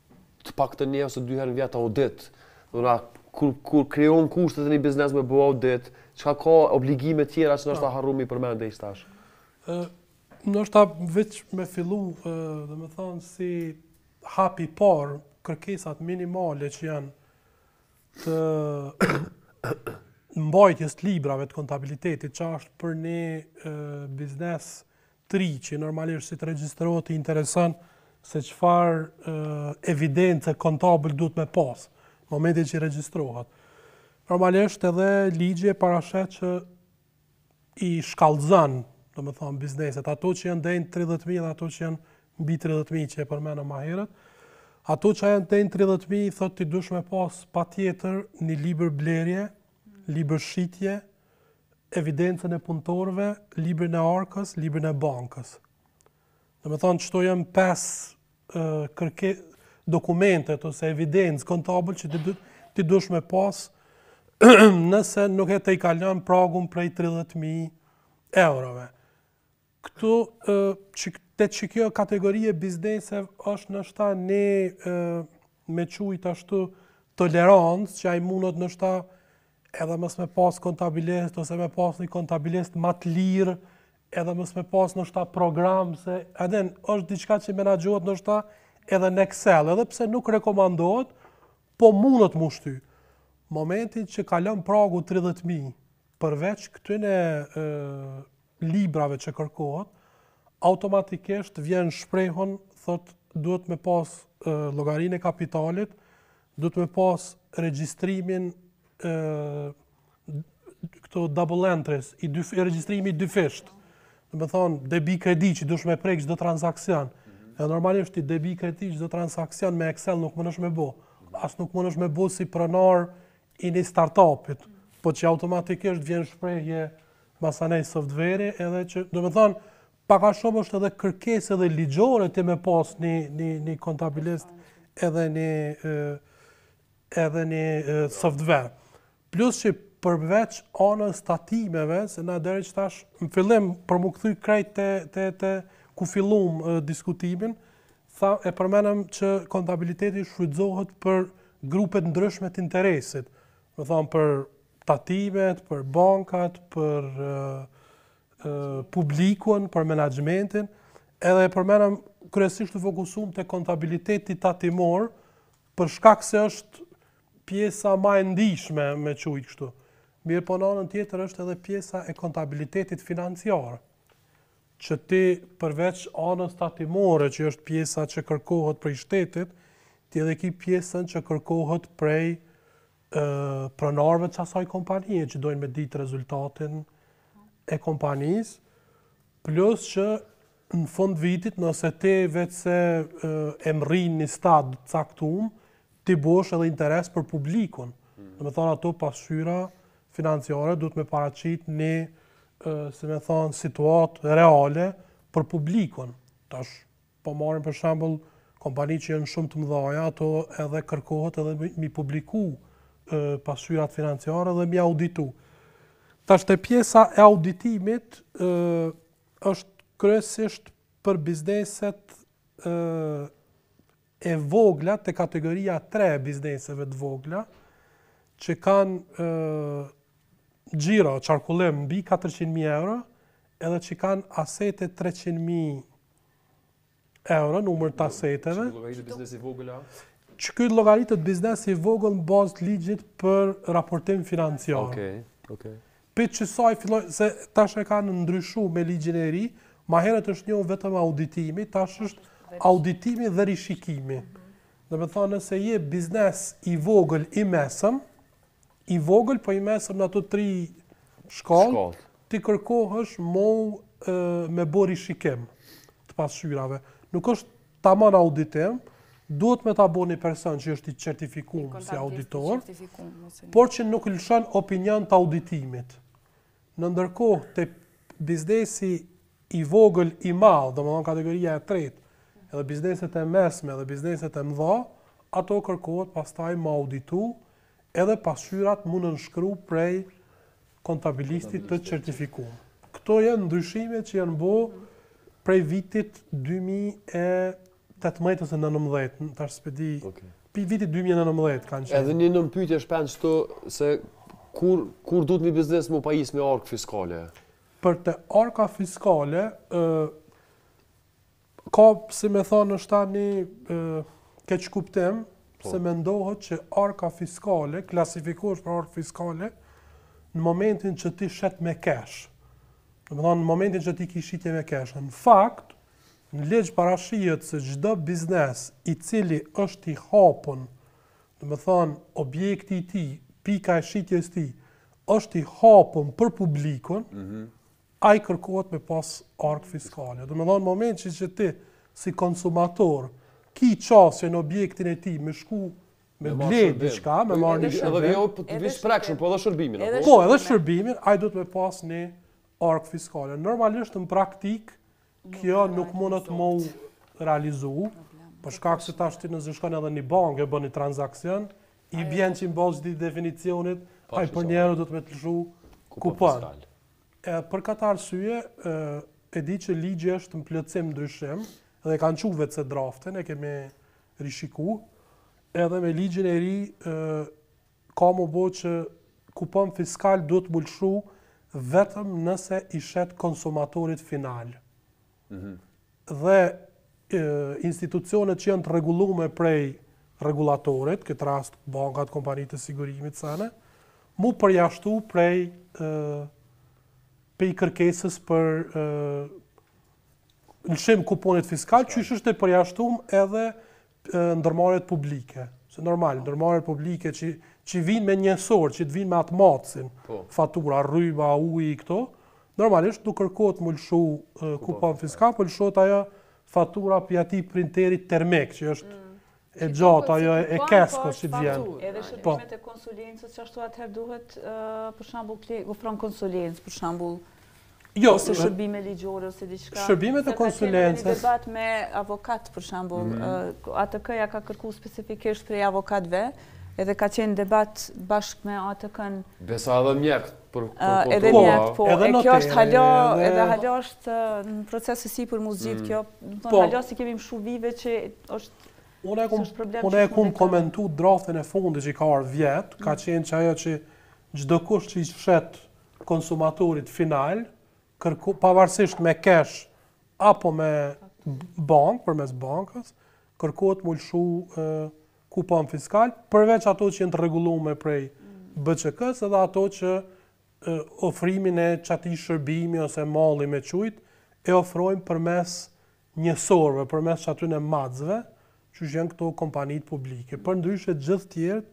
të paktën një ose dy herë në vit audit. Do na kur kur krijon kushtet e një biznes me bëu audit, çka ka obligime tjera që ndoshta harrumi përmend deri tash. Ë, ndoshta veç me fillu, do të thonë si hapi parë, kërkesat minimale që janë të mbajtjes të librave të kontabilitetit, që është për një e, biznes të ri që normalisht si të regjistrohet i intereson se çfarë evidence kontabël duhet me pas në momentin që regjistrohet. Normalisht edhe ligji e parashet që i shkallëzon, do të thonë bizneset, ato që janë deri në tridhjetë mijë dhe ato që janë mbi tridhjetë mijë që e përmena ma herët. Ato që janë deri në tridhjetë mijë, thot ti dush me pas patjetër një libër blerje, libër shitje, evidencën e punëtorëve, librin e arkës, librin e bankës. Do të thonë çto janë pesë uh, kërke dokumentet ose evidencë kontabël që ti, ti dush me pas nëse nuk e të i kalon pragun prej tridhjetë mijë eurove. Këtu uh, që te që kjo kategorie biznese është nështa ne e, me qujt ashtu tolerancë, që ai mundet nështa edhe mës me pas kontabilist, ose me pas një kontabilist ma të lirë, edhe mës me pas nështa program, se edhe është diçka që menaxhohet nështa edhe në Excel, edhe pse nuk rekomandohet, po mundet mu shty. Momentin që kalon pragu tridhjetë mijë, përveç këtyne e, librave që kërkohet, automatikisht vjen shprehon, thot duhet me pas e, llogarinë e kapitalit, duhet me pas regjistrimin e, këto double entries, i dy, regjistrimi i dyfisht. Do të thonë debi kredi që dush me prek çdo transaksion. E normalisht i debi kredi çdo transaksion me Excel nuk mundesh me bë. As nuk mundesh me bë si pronar i një startupit, po që automatikisht vjen shprehje masanej softveri, edhe që do të thonë pak a shumë është edhe kërkesë edhe ligjore të me pas një, një, një kontabilist edhe një, edhe një software. Plus që përveç anës tatimeve, se na deri që tash në fillim për më këthy krejt të, të, të ku fillum e, diskutimin, tha, e përmenem që kontabiliteti shfrytëzohet për grupet ndryshme të interesit. Me thonë për tatimet, për bankat, për e, e, publikun, për menaxhmentin, edhe e përmenem kryesisht të fokusum të kontabiliteti tatimor, për shkak se është pjesa ma e ndishme me qujtë kështu. Mirë po në anën tjetër është edhe pjesa e kontabilitetit financiar, që ti përveç anës tatimore, që është pjesa që kërkohet prej shtetit, ti edhe ki pjesën që kërkohet prej pronarëve të asaj kompanie që dojnë me ditë rezultatin e kompanisë, plus që në fund vitit nëse ti vetë se e mrin një stad caktum, ti bosh edhe interes për publikun. Dhe me thonë ato pasqyra financiare duhet me paraqit një, se me thonë, situatë reale për publikun. Tash, po marrim për shembull kompani që janë shumë të mëdhaja, ato edhe kërkohet edhe mi publiku pasqyrat financiare dhe mi auditu. Tash te pjesa e auditimit është kryesisht për bizneset e vogla, te kategoria tre e bizneseve të vogla, që kanë xhiro, qarkullim mbi katërqind mijë euro, edhe që kanë asete treqind mijë euro, numër të aseteve. Që llogaritet biznesi vogël? Që ky llogaritet biznesi i vogël në bazë të ligjit për raportim financiar. Okej, okej. Për që saj filloj, se tash e kanë ndryshu me ligjin e ri, ma herët është njohur vetëm auditimi, tash është auditimi dhe rishikimi. Dhe me thonë nëse je biznes i vogël i mesëm, i vogël po i mesëm në ato tri shkallë, ti kërkohesh mo me bo rishikim të pasqyrave. Nuk është tamam auditim, duhet me ta bo një person që është i certifikuar si auditor, por që nuk lëshon opinion të auditimit. Në ndërkohë, të biznesi i vogël i madh, domethënë kategoria e tretë, edhe bizneset e mesme dhe bizneset e mëdha, ato kërkohet pastaj me auditu, edhe pasqyrat mund të shkru prej kontabilistit të certifikuar. Këto janë ndryshimet që janë bo prej vitit dy mijë e tetëmbëdhjetë ose nëntëmbëdhjetë, tash s'e di. Pi vitit dy mijë e nëntëmbëdhjetë kanë qenë. Edhe një nën pyetje shpend çto se kur kur duhet një biznes më pajis me arkë fiskale? Për të arka fiskale, ka, si me thonë, është tani keq kuptim, se mendohet që arka fiskale, klasifikosh për arkë fiskale, në momentin që ti shet me cash. Në më thonë, në momentin që ti ki shitje me cash. Në fakt, në ligj parashihet se çdo biznes i cili është i hapun, në më thonë, objekti i tij, pika e shitjes ti, është i hapun për publikun, a i kërkohet me pas arkë fiskale. Do me thonë, në moment që që ti, si konsumator, ki qasje në objektin e ti, me shku, me bled diçka, me marrë një shërbim. Edhe jo për vish prekshëm, po edhe shërbimin. Po, edhe shërbimin, a i duhet me pas një arkë fiskale. Normalisht, në praktik, kjo nuk mundet më realizu, për shkak se tash ti nëse shkon edhe një bankë e bën një transakcion, i bjen që në bazë të definicionit, a i për njerë duhet me të lëshu kupon. Për këtë arsye, e di që ligji është në plotësim ndryshim, dhe kanë qu vetë se draften, e kemi rishiku, edhe me ligjin e ri, ka më bo që kupon fiskal duhet më lëshu vetëm nëse i shet konsumatorit final. Dhe institucionet që janë të rregullume prej regulatorit, këtë rast bankat, kompanitë të sigurimit sene, mu përjashtu prej pe i kërkesës për lëshim kuponit fiskal, që është e përjashtum edhe ndërmarrjet publike. Se normal, ndërmarrjet publike që, që vinë me njësor, që të vinë me atë matësin, fatura, rryba, uji, këto, normalisht nuk kërkohet më lëshu kupon fiskal, po lëshohet ajo fatura për ati printerit termek, që është e gjatë, ajo e keskës që të vjen. Edhe shërbimet e konsulencës që ashtu atëherë duhet, për shambull, ofron konsulencë, për shambull, ose shërbime ligjore, ose diçka. Shërbimet e konsulencës. Ka qenë një debat me avokat, për shambull, A T K-ja ka kërku specifikisht prej avokatve, edhe ka qenë debat bashkë me A T K-n. Besa edhe mjekt për kontrol. Edhe mjekt, po. E kjo është halo, edhe halo është në proces e si për mu zgjidh kjo. Halo si kemi mshu vive që është Unë e kumë komentu draftin e fundit që ka ardhur vjetë, ka qenë që ajo që çdo kush që i fshet konsumatorit final, pavarësisht me cash apo me bank, përmes bankës, kërkohet më lëshu kupon fiskal, përveç ato që janë të rregulluar prej B Q K-s edhe ato që ofrimin e çatij shërbimi ose malli me qujt e ofrojnë përmes njësorëve, përmes çatyre mazëve, që janë këto kompanitë publike. Për ndryshe gjithë tjerë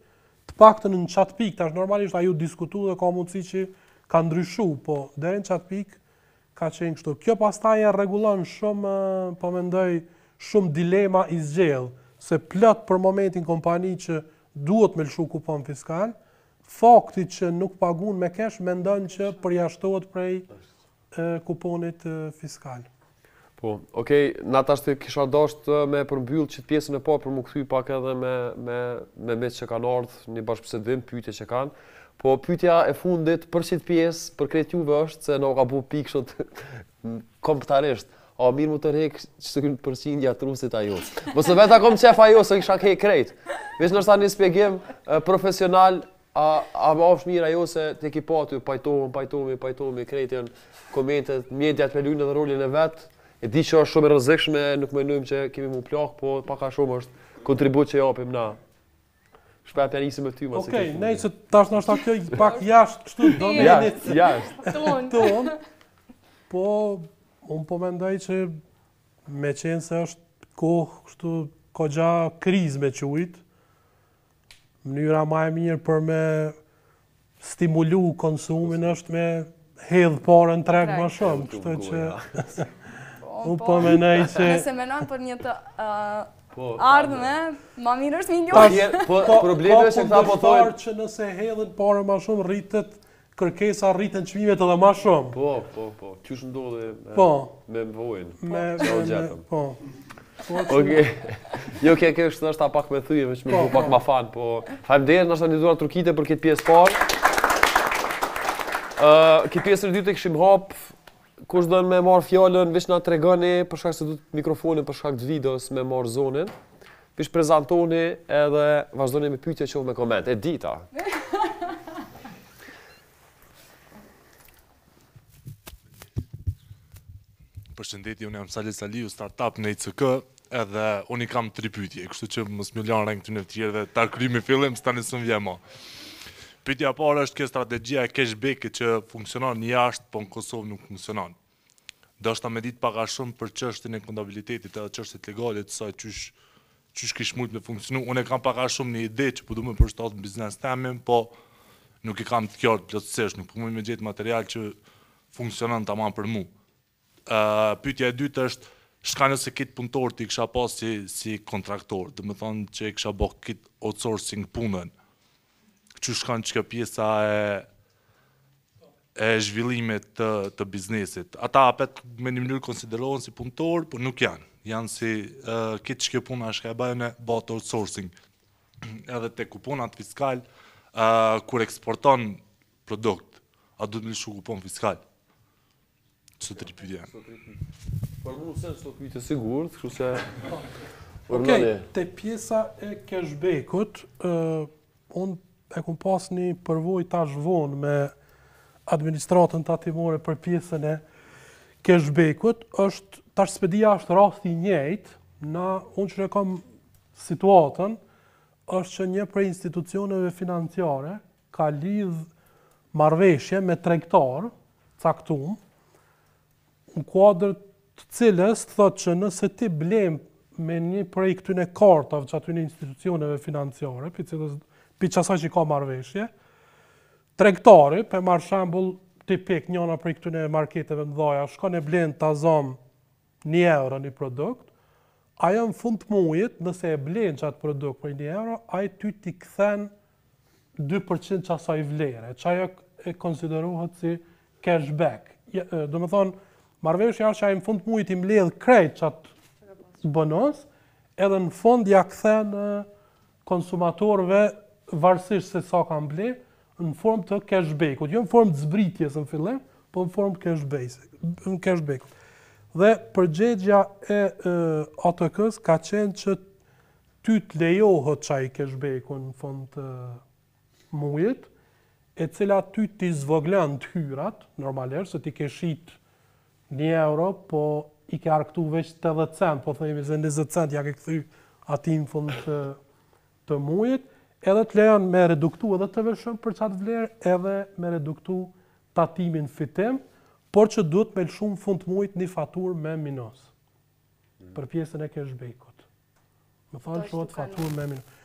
të paktën në qatë pikë, tash normalisht a ju diskutu dhe ka mundësi që ka ndryshu, po deri në qatë pikë ka qenë kështu. Kjo pastaj e rregullon shumë, po mendoj, shumë dilema i zgjellë, se plot për momentin kompani që duhet me lëshu kupon fiskal, fakti që nuk pagun me kesh mendon që përjashtohet prej e, kuponit e, fiskal. Po, okej, okay, na tash të kisha dashur me përmbyll që pjesën e parë për më kthy pak edhe me me me me që kanë ardhur një bashkëbisedim, pyetje që kanë. Po pyetja e fundit për çit pjesë për krejt juve është se na ka bu pikë kështu kombëtarisht. A mirë mu të rek që të kënë përqindja të rusit ajo. Mos e vetë akom qef ajo, se kisha kej krejt. Vesh nërsa një spjegim uh, profesional, a, a më ofsh mirë ajo se të ki patu, pajtohëm, pajtohëm, pajtohëm, krejtjen, komentet, mjedjat me lujnë edhe rolin e vetë. E di që është shumë e rrezikshme, nuk mendojmë që kemi mu plak, po paka shumë është kontribut që japim na. Shpejt ja nisim me ty mos e Okej, okay, nejse tash ndoshta kjo pak jashtë kështu domenit. Jashtë, jashtë. Ton. Ton. Po unë po mendoj që me qenë se është kohë kështu kogja krizë me quajt, mënyra më e mirë për me stimulu konsumin është me hedh parën treg më shumë, kështu që unë po mendoj që Nëse menon për një të uh, Po, ardhme, ma mirë është milion. Po, problemi është se këta po thonë që nëse hedhin parën më shumë rritet kërkesa, rriten çmimet edhe më shumë. Po, po, po. Qysh ndodhi me Po. me vojën. Me, Po, me, me gjetëm. po. Po, Okej. Jo, kjo kjo është ndoshta pak me thyje, veç më Po, po, pak ma fan, po faleminderit ndoshta një dhuratë turkite për këtë pjesë parë. Ë, uh, këtë pjesën e dytë e kishim hap. Kush do me marr fjalën, veç na tregoni për shkak se do të mikrofonin për shkak të videos me marr zonën. Veç prezantoni edhe vazhdoni me pyetje që me koment. E dita. Përshëndetje, unë jam Salih Saliu, startup në I C K, edhe unë i kam tri pyetje, kështu që mos më lan reng këtyre të tjerë dhe ta kryj me fillim, s'tani s'm vjen më. Pyetja e parë është kjo strategjia e cashback që funksionon jashtë, po në Kosovë nuk funksionon. Do shta me ditë pak a shumë për çështjen e kontabilitetit edhe çështjet legale të saj qysh qysh kish mujt me funksionu. Unë kam pak a shumë një ide që po du me përshtat në biznes temin, po nuk i kam të qartë plotësisht, nuk po mund me gjetë material që funksionon tamam për mu. Uh, pyetja e dytë është shka nëse kitë punëtor ti kisha pas si, si kontraktor, dhe me thonë që i kisha bërë kitë outsourcing punën, që shkanë që pjesa e, e zhvillimit të, të biznesit. Ata apet me një mënyrë konsiderohen si punëtor, por nuk janë. Janë si uh, kitë që puna shka e bajën e bot outsourcing. Edhe te kuponat fiskal, uh, kur eksporton produkt, a du të lëshu kupon fiskal. Së të ripytja. Por mu se së të pyjtë sigurt, kështu se... Okej, te pjesa e cashbackut, uh, unë e kum pas një përvoj tash vonë me administratën tatimore për pjesën e cashbackut, është tash spedia është rasti i njëjtë, na unë që e kam situatën, është që një prej institucioneve financiare ka lidh marrëveshje me tregtar, caktum, në kuadrë të cilës thotë që nëse ti blem me një prej këtyne kartave që atyne institucioneve financiare, për cilës për qasaj që ka marrëveshje, tregtari, për marrë shembull, ti pek njëna prej këtyne marketeve më dhaja, shkon e blen të azam një euro një produkt, ajo në fund të mujit, nëse e blen që atë produkt për një euro, ajo ty t'i kthen dy përqind që asaj vlere, që ajo e konsiderohet si cashback. Do me thonë, marrëveshja është që ajo në fund të mujit i mbledh krejt që atë bonos, edhe në fund ja kthen konsumatorëve varësisht se sa kanë ble, në formë të cashbackut, jo në formë të zbritjes në fillim, po në formë të cashbackut. Dhe përgjegja e, e A T K-s ka qenë që ty të lejohet qaj cashbackun në fund të mujit, e cila ty t'i zvoglan të hyrat, normalisht, se ti ke shit një euro, po i ke arktu veç tetëdhjetë cent, po themi se njëzet cent ja ke kthy ati në fund të, të mujit, edhe të lejon me reduktu edhe të veshëm për qatë vlerë, edhe me reduktu tatimin fitim, por që duhet me lëshu në fund të mujit një fatur me minos, për pjesën e cashbackut. Më thonë që fatur me minos.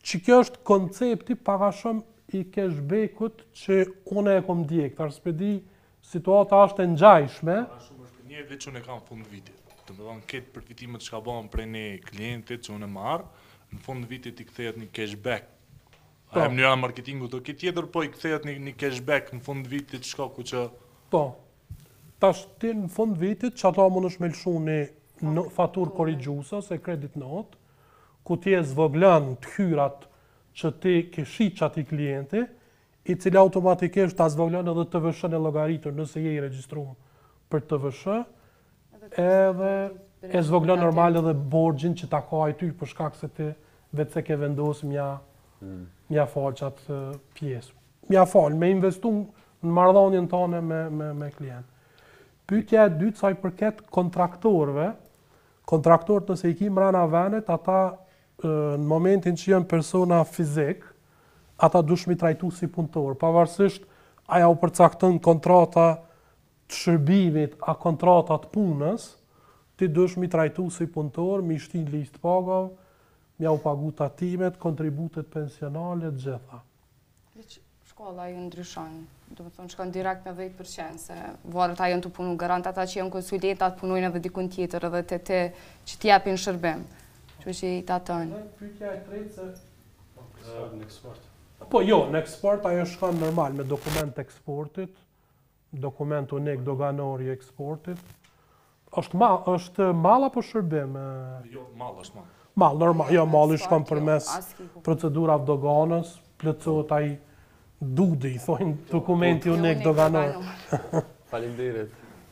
që kjo është koncepti paka shumë i cashbackut që une e kom djek. Tash s'pe di, situata është e ngjajshme. Një vit që unë e kam fund vitit. Të më thonë, këtë përfitimet që ka bëhen prej një klientit që unë e marë, në fund vitit i kthehet një cashback. A e mënyra marketingu të këtë tjetër, po i kthehet një, një cashback në fund vitit shkaku që... Po, tash ti në fund vitit që ato mund është me lëshu një fatur korrigjuese ose credit note, ku ti e zvoglan të hyrat që ti ke shit që ati klienti, i cili automatikisht ta zvoglan edhe T V S-n e llogaritur nëse je i regjistruar për T V S, edhe e zvoglan normal edhe borxhin që ta ka ai ty për shkak se ti vetë se ke vendosur mja mja fal qatë pjesë. Mja fal, me investu në marrëdhënien tonë me, me, me klient. Pyetja e dytë sa i përket kontraktorëve, kontraktorët nëse i ki mrena venet, ata në momentin që janë persona fizik, ata dush mi trajtu si punëtor. Pavarësisht aja u përcakton kontrata të shërbimit a kontrata të punës, ti dush mi trajtu si punëtor, mi shtin listë pagav, mja u pagu tatimet, kontributet pensionale, gjitha. Shkolla ju ndryshon, do të thonë shkon direkt në dhjetë përqind, se varet a janë të punu garant, ata që janë konsulentat punojnë edhe dikun tjetër, edhe të te që t'japin shërbim. Që që i tatën. Pyetja e tretë se... Në eksport. Po jo, në eksport ajo shkon normal me dokument eksportit, dokument unik doganor i eksportit. Është mal, është mal apo shërbim? Jo, mal është mal. Mal, normal, jo, malli shkon përmes procedurave doganës, plotësohet ai dudi, thonë dokumenti unik doganor. Faleminderit.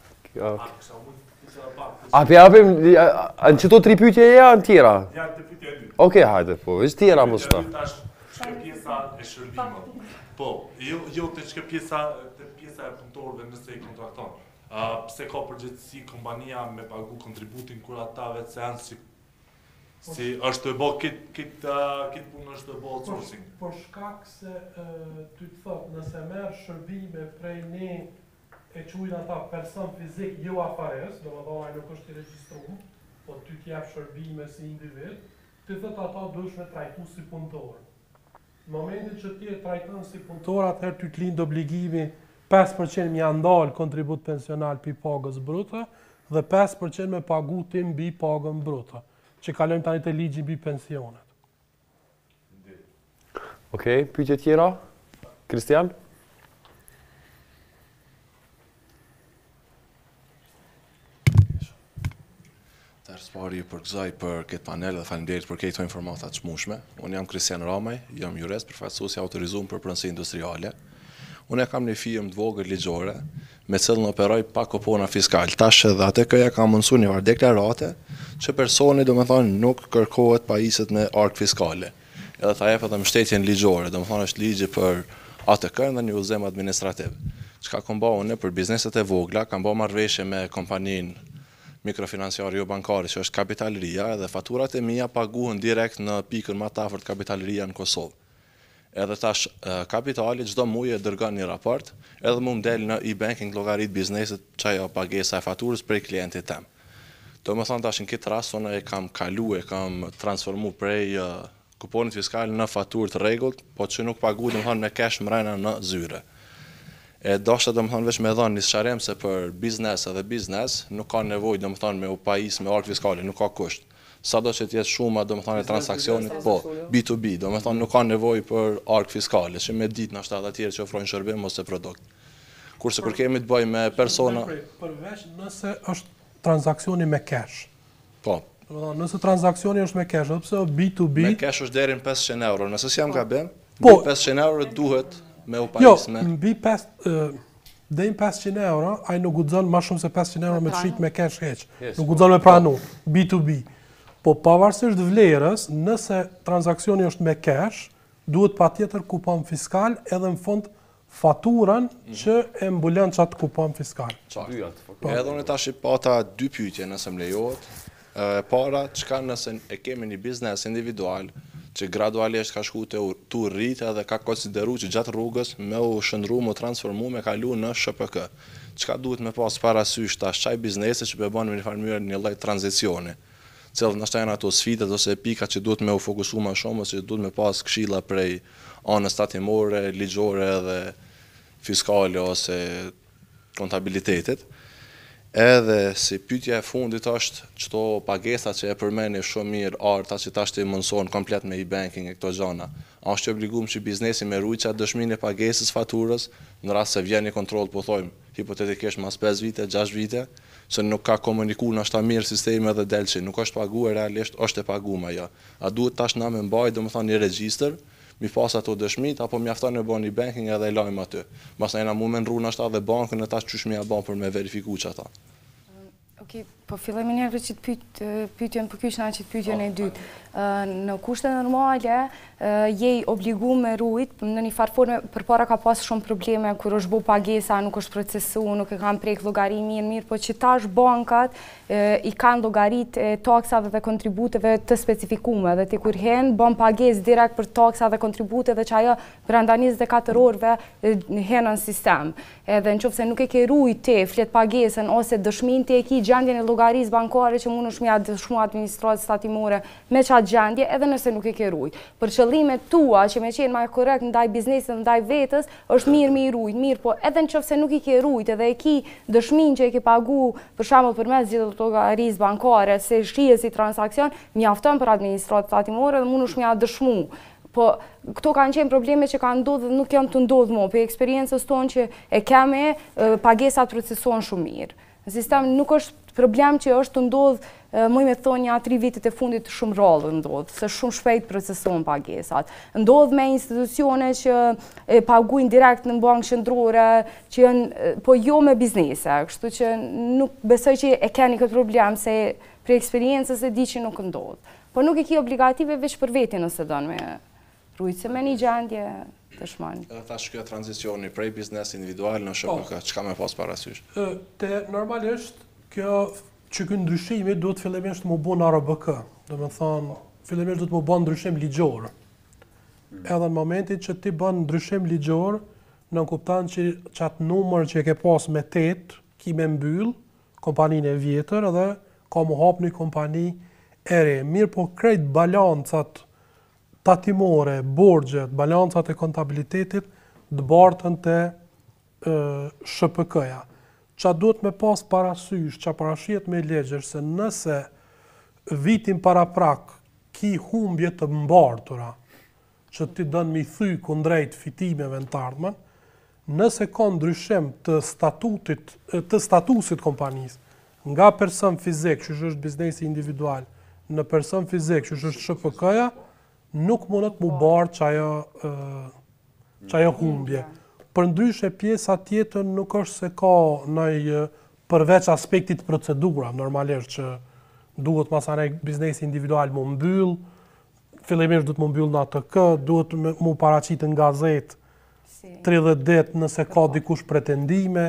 A për japim, në qëto tri pyetje e janë tjera? Ja, të pyetja e dytë. Okej, hajde, po, është tjera mos ta. Shke pjesa e shërbimit. Po, jo, jo të shke pjesa, të pjesa e punëtorëve nëse i kontrakton. Uh, pse ka përgjithësi kompania me pagu kontributin kur ata vetë se janë si si është të bo këtë kit, uh, kit punë është të bo outsourcing. Por shkak se uh, ty të thot, nëse merr shërbime prej një e quajnë ata person fizik jo afares, do më thonë ai nuk është i regjistruar, po ty t'jap shërbime si individ, ti thot ata duhesh me trajtu si punëtor. Në momentin që ti e trajton si punëtor, atëherë ty t'lind obligimi pesë përqind më janë ndalë kontribut pensional pi pagës brute dhe pesë përqind me pagu ti mbi pagën brute, që kalojmë tani te ligji mbi pensionet. Okej, pyetje tjera? Kristian? Tërës pari ju përgëzoj për këtë panel dhe faleminderit për këto informata të shmushme. Unë jam Kristian Ramaj, jam jurist përfaqësues i autorizuar për pronësi industriale. Unë e kam një firmë të vogël ligjore, me cilën operoj pa kupona fiskal. Tash edhe atë këja kam mundësu një varë deklarate, që personi do me thonë nuk kërkohet pajiset me ark fiskale. Edhe ta jep edhe mbështetjen ligjore, do me thonë është ligji për atë kërën dhe një udhëzim administrativ. Çka kam bë unë për bizneset e vogla, kam bë marrëveshje me kompaninë mikrofinanciare jo bankare, që është Kapitaleria, edhe faturat e mia paguhen direkt në pikën më të afërt Kapitaleria në Kosovë. Edhe tash Kapitali çdo muaj e dërgon një raport, edhe mu më del në e-banking llogarit biznesit që ajo pagesa e faturës prej klientit tem. Do më thonë tash në këtë rast unë e kam kalu, e kam transformu prej uh, kuponit fiskal në faturë të rregullt, po që nuk pagu do më thonë me cash mrena në zyre. E dashta do më thonë veç me dhënë një sqarim se për biznes edhe biznes nuk ka nevojë do më thonë me u pajis me ark fiskale, nuk ka kusht. Sa do që t'jetë shuma, do më thonë, e transakcionit, po, B to B, do më thonë, nuk ka nevoj për ark fiskale, që me ditë në ashtat atjerë që ofrojnë shërbim ose produkt. Kurse kur kemi të bëj me persona... Përveç nëse është transakcioni me cash. Po. Nëse transakcioni është me cash, dhe pëse B to B... Me cash është deri në pesëqind euro, nëse si jam gabim, po, pesëqind euro duhet me u jo, pajis me... Jo, mbi deri pesëqind euro, ai nuk guxon më shumë se pesëqind euro me të shit me cash heq. Nuk guxon me pranu, B to B. Po pavarësisht vlerës, nëse transaksioni është me cash, duhet patjetër kupon fiskal edhe në fund faturën që e mbulon çat kupon fiskal. Po edhe unë tash i pata dy pyetje nëse më lejohet. E para, çka nëse e kemi një biznes individual që gradualisht ka shku të tu rritë edhe ka konsideru që gjatë rrugës me u shëndru, me u transformu, me kalu në Sh P K. Çka duhet me pas parasysh tash çaj biznesi që be bën në një farë mënyrë një lloj tranzicioni. cilët nështë janë ato sfidat ose pika që duhet me u fokusu ma shumë, ose duhet me pas këshilla prej anës tatimore, ligjore dhe fiskale ose kontabilitetit. Edhe si pyetja e fundit është çto pagesat që e përmeni shumë mirë Arta që tash të mundson komplet me e-banking e këto gjana. A është obliguar që biznesi me rujtja dëshminë e pagesës faturës në rast se vjen i kontroll, po thojmë, hipotetikisht mas pesë vite, gjashtë vite, se nuk ka komunikuar nashta mirë sistemi edhe del që nuk është paguar realisht, është e paguar ajo. A duhet tash na me mbaj domethënë një regjistër, mi pas ato dëshmit, apo mjafton me bën e-banking edhe e lajm aty. Mos na mu me ndru nashta dhe bankën e tash çysh më ia bën për me verifiku çata. Okej, po fillojmë një herë që të pyet pyetjen për kyçna që të pyetjen e dytë. Në kushte normale je i obliguar me rujt në një farë forme, përpara ka pas shumë probleme kur është bu pagesa, nuk është procesuar, nuk e kanë prek llogari mirë mirë, po që tash bankat i kanë llogarit e taksave dhe kontributeve të specifikuara dhe ti kur hen bën pagesë direkt për taksa dhe kontribute dhe që ajo brenda njëzet e katër orëve hen në sistem. Edhe nëse nuk e ke rujt ti flet pagesën ose dëshmin ti e ki gjendjen e llogarisë bankare që mund është mja dëshmu administratës tatimore me qatë gjendje edhe nëse nuk e ke rujt. Për qëllimet tua që me qenë ma korrekt ndaj biznesit, ndaj vetës, është mirë me i rujt, mirë, po edhe nëse nuk i ke rujt edhe e ki dëshmin që e ke pagu për shembull përmes gjithë llogarisë bankare se shihet si transaksion, mjafton për administratën tatimore dhe mund është mja dëshmu. Po, këto kanë qenë probleme që kanë ndodhur dhe nuk janë të ndodhur më, për eksperiencës tonë që e keme, pagesat procesuan shumë mirë. Në sistem nuk është problem që është të ndodhë, më me thonë një tri vitet e fundit shumë rrallë ndodhë, se shumë shpejt procesuan pagesat. Ndodhë me institucione që e paguajnë direkt në bankë qendrore, që janë, po jo me biznese, kështu që nuk besoj që e keni këtë problem, se për eksperiencës e di që nuk ndodhë. Po nuk e ki obligative veç për veti nëse donë me rujtëse me një gjendje të shmani. Edhe tash kjo tranzicioni prej biznes individual në S H P K, çka me pas parasysh? Te normalisht kjo që ky ndryshimi duhet fillimisht më bën R B K. Do të thonë, fillimisht duhet më bën ndryshim ligjor. Edhe në momentin që ti bën ndryshim ligjor, në kupton që çat numër që e ke pas me tet, ki me mbyll kompaninë e vjetër edhe ka më hap një kompani e re. Mirë po krejt balancat tatimore, borxhet, balancat e kontabilitetit të bartën të S H P K-ja. Qa duhet me pas parasysh, qa parashiet me legjer, se nëse vitin para prak ki humbje të mbartura, që ti dënë mi thy kundrejt fitimeve në tardhmen, nëse ka ndryshim të statutit, të statusit kompanisë, nga person fizik, që është biznesi individual, në person fizik, që është S H P K-ja, nuk mundet mu barë që ajo, që ajo humbje. Për ndryshe pjesa tjetër nuk është se ka nëj përveç aspektit procedura, normalisht që duhet masanej biznesi individual mu mbyll, fillimisht duhet mu mbyll në A T K, duhet mu paraqit në gazet tridhjetë ditë nëse ka dikush pretendime.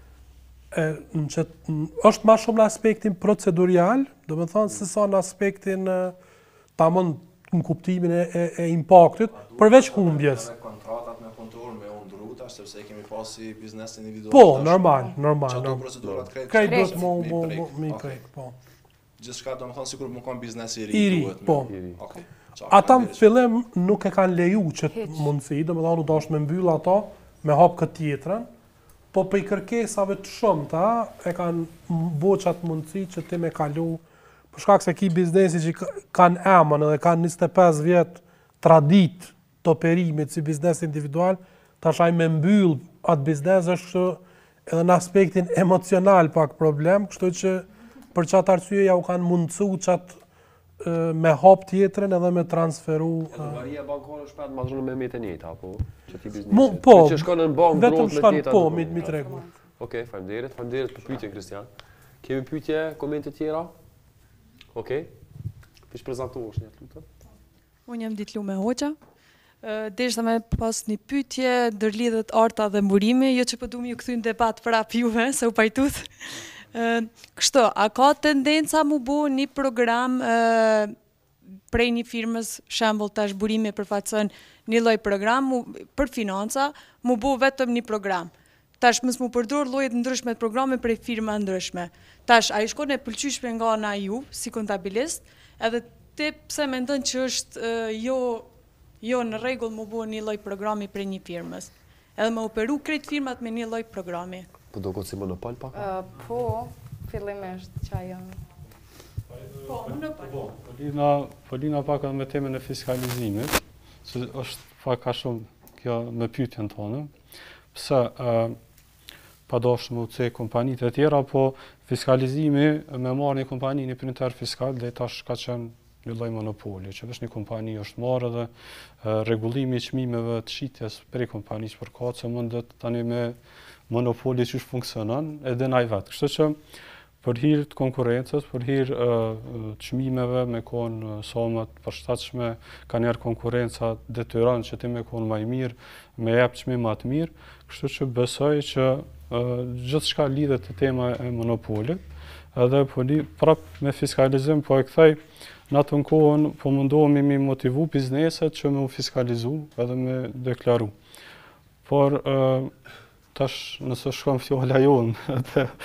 Është ma shumë në aspektin procedurial, do me thonë se sa në aspektin ta mund në kuptimin e impaktit, përveç humbjes. Kontratat me punëtor me undru tash sepse kemi pasi biznes individual. Po, normal, normal. Çdo procedurat krejt. Krejt duhet më mi krejt, po. Gjithçka do të thonë sikur më kanë biznes i I ri ri, duhet. po. Okej. Ata në fillim nuk e kanë leju që të mundësi, do me thonë u dash me mbyll ato, me hap këtë tjetrën, po për i kërkesave të shumta e kanë boqat mundësi që ti me kalu. Për shkak se ki biznesi që kanë emën edhe kanë njëzet e pesë vjet tradit të operimit si biznes individual, tash ai me mbyll atë biznes është edhe në aspektin emocional pak problem, kështu që për qatë arsye ja u kanë mundësu qatë me hap tjetrën edhe me transferu. Llogaria bankare është pat madhruar me metë njëjta apo që ti biznesi. Po, që shkon në bankë vetëm shkon po, mi mi tregu. Okej, faleminderit, faleminderit për pyetjen Kristian. Kemi pyetje, komente tjera? Okej. Ti prezantohesh një lutem. Unë jam Ditlume Hoxha. Desha me pas një pyetje ndërlidhet Arta dhe mburimi, jo që po duam ju kthy në debat prap juve, se u pajtut. Kështu, a ka tendenca mu bu një program prej një firmës, shembull tash burimi përfaqëson një lloj program për financa, mu bu vetëm një program. tash mos mu përdor llojet ndryshme të programe prej firma ndryshme. Tash ai shkon e pëlqyeshme nga ana ju si kontabilist, edhe ti pse mendon që është uh, jo jo në rregull më bë një lloj programi prej një firmës. Edhe më operu krejt firmat me një lloj programi. Po do këtë si monopol pak? Uh, po, fillimisht që ajo. Po, monopol. Po, Polina, Polina pak edhe me temën e fiskalizimit, se është pak a shumë kjo me pyetjen tonë. Pse uh, pa dashur me u ce kompanitë e tjera, po fiskalizimi me marrë një kompani një printer fiskal dhe tash ka qenë një lloj monopoli, që veç një kompani është marrë dhe uh, rregullimi i çmimeve të shitjes prej kompanisë përkatëse mundet tani me monopoli që funksionon edhe në ai vet. Kështu që për hir të konkurrencës, për hir të çmimeve me kon sa më të përshtatshme, ka njerë konkurrenca detyron që ti me kon më i mirë, me jap çmim më të mirë, kështu që besoj që gjithçka lidhet te tema e monopolit, edhe po prap me fiskalizim po e kthej në atë kohën po mundohemi me motivu bizneset që me u fiskalizu edhe me deklaru. Por tash nëse shkon fjala jonë,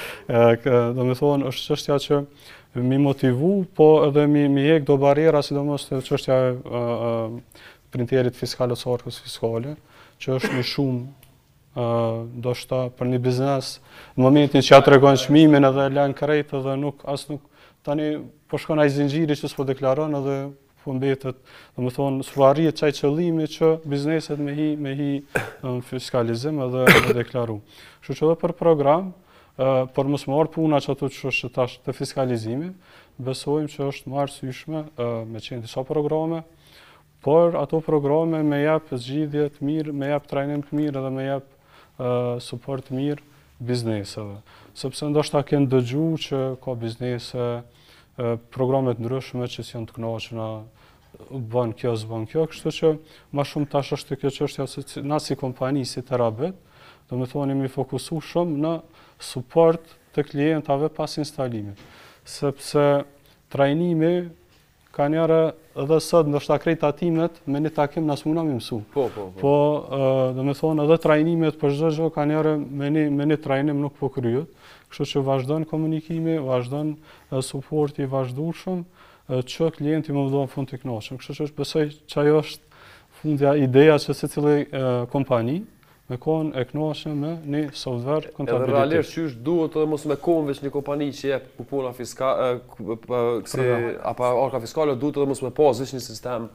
do me thonë është çështja që mi motivu, po edhe mi, mi jek do barriera, sidomos të çështja e uh, printerit fiskal ose arkës fiskale, që është një shumë uh, do shta për një biznes, në momentin që ja tregon çmimin edhe lën krejt edhe nuk as nuk tani po shkon ai zinxhiri që s'po deklaron edhe po mbetet, do të thonë, s'po arrihet çaj qëllimi që bizneset me hi me hi në fiskalizim edhe me deklaru. Kështu që edhe për program, uh, për mos marr puna që ato që është tash të fiskalizimit, besojmë që është më arsyeshme uh, me qenë disa programe, por ato programe me jap zgjidhje të mirë, me jap trajnim të mirë edhe me jap uh, suport të mirë bizneseve. Sepse ndoshta kanë dëgjuar që ka biznese programet ndryshme që si janë të kënaqura, bën kjo, s'bën kjo, kështu që më shumë tash është kjo çështja se na si kompani, si terabet, do të thonë jemi fokusu shumë në suport të klientave pas instalimit, sepse trajnimi ka njëra edhe sot ndoshta krejt tatimet me një takim na smuna me mësu. Po, po, po. Po, do të thonë edhe trajnimet për çdo gjë ka njëra me një me një trajnim nuk po kryhet. Kështu që vazhdon komunikimi, vazhdon suporti i vazhdueshëm që klienti më vdon fund të kënaqshëm. Kështu që besoj që ajo është fundja ideja që secili kompani me kon e kënaqshëm me një software kontabilitet. Edhe realisht qysh duhet edhe mos me kon veç një kompani që jep kupona fiskale, si apo arka fiskale, duhet edhe mos me pas veç një sistem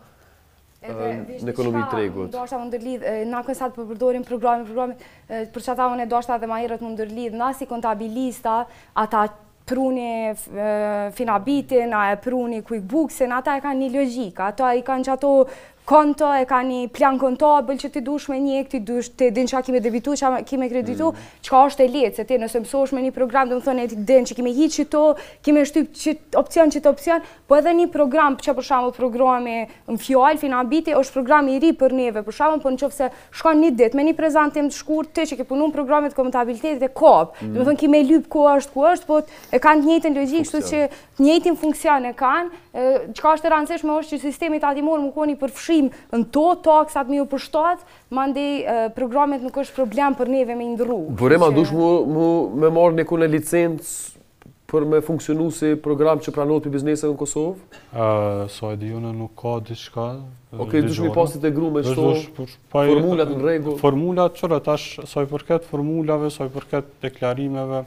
në ekonomi të tregut. Do shta më ndërlidh, na kësat për përdorim programe, programe, për që ata unë do shta dhe ma herët më ndërlidh, na si kontabilista, ata pruni Finabitin, a e pruni QuickBooksin, ata e kanë një logjika, ata i kanë që ato konto, e ka një plan kontabël që ti dush me njek, ti dush të din qa kime debitu, qa kime kreditu, qka është e letë, se ti nëse mësosh me një program, dhe më thonë e ti din që kime hi qito, kime shtyp qit opcion, qit opcion, po edhe një program, që për shambull programi në fjall, Finabiti, është programi i ri për neve, për shambull, po në qofë se shkon një dit, me një prezentim të shkurt, ti që ke punu në programit kontabilitetit e kop, dhe më thonë kime lyp ku është, ku është, po e kanë të njëjtën logjik, kështu që të njëjtin funksion e kanë, çka është e rëndësishme është që sistemi tatimor më koni përfshi në to, taksat me ju përshtat, mandej programet nuk është problem për neve me ndërru. Vërema dush mu me marrë një kune licencë për me funksionu si program që pranohet për bizneseve në Kosovë? Sa e di unë nuk ka diçka. Okej, dush mi pasit e gru me qëto formulat në rregull? Formulat, qërë, tash, sa i përket formulave, sa i përket deklarimeve,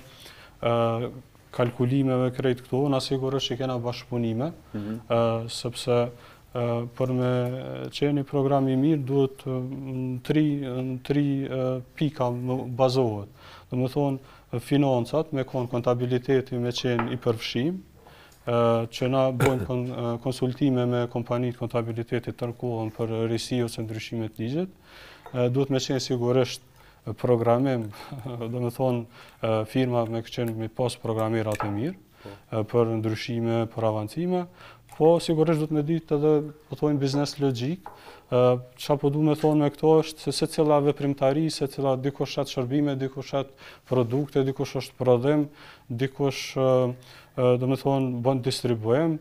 kalkulimeve krejt këto, në sigurisht që kena bashkëpunime, sepse për me qenë një program i mirë duhet në tri, në tri pika më bazohet. Dhe me thonë financat, me konë kontabiliteti me qenë i përfshim, që na bojnë konsultime me kompanit kontabilitetit tërkohën për risi ose ndryshimet ligjet. Duhet me qenë sigurisht programim, dhe me thonë firma me qenë me pas programirat e mirë, për ndryshime, për avancime, po sigurisht duhet me ditë edhe po thonë biznes logjik. Qa po du me thonë me këto është se se cila veprimtari, se cila dikush atë shërbime, dikush atë produkte, dikush është prodhim, dikush do me thonë bën distribuim,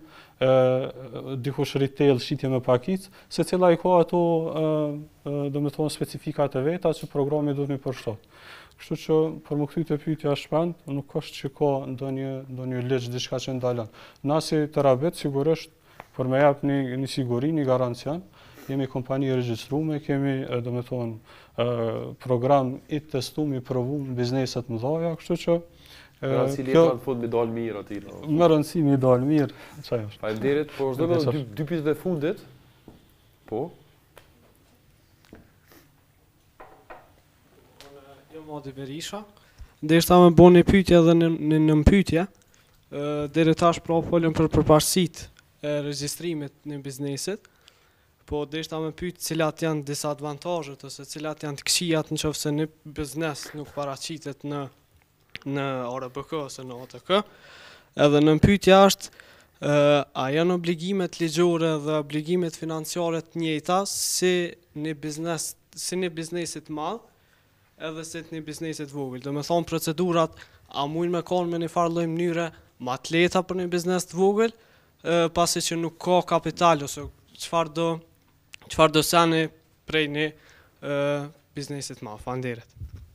dikush retail, shitje me pakic, se cila i ka ato do me thonë specifikat e veta që programi duhet me përshtat. Kështu që për më kthy te pyetja e shpend, nuk është që ka ndonjë ndonjë ligj diçka që ndalon. Na si terapet sigurisht për me jap një, një siguri, një garancion, jemi kompani e regjistruar, kemi domethënë program i testuar, i provuar bizneset mëdha, kështu që Më rëndësi letra në fund mi dalë mirë aty. Më rëndësi mi dalë mirë, çfarë është. Faleminderit, po çdo me dy, dy pyetjet e fundit. Po. Jam Adi Berisha. Ndeshta me bën një pyetje edhe në në, në pyetje. Ë deri tash pra folëm për përparësitë e regjistrimit në biznesit. Po deshta me pyet cilat janë disadvantazhet ose cilat janë të këqijat nëse një biznes nuk paraqitet në në O R B K ose në O T K. Edhe në pyetja është uh, a janë obligimet ligjore dhe obligimet financiare të njëjta si një biznes, si një biznesit madh edhe si një biznesit vogël. Do me thonë procedurat a mujnë me kanë me një farë lloj mënyre më të lehta për një biznes të vogël, uh, pasi që nuk ka kapital ose çfarë do çfarë do sani prej një uh, biznesit madh. Faleminderit.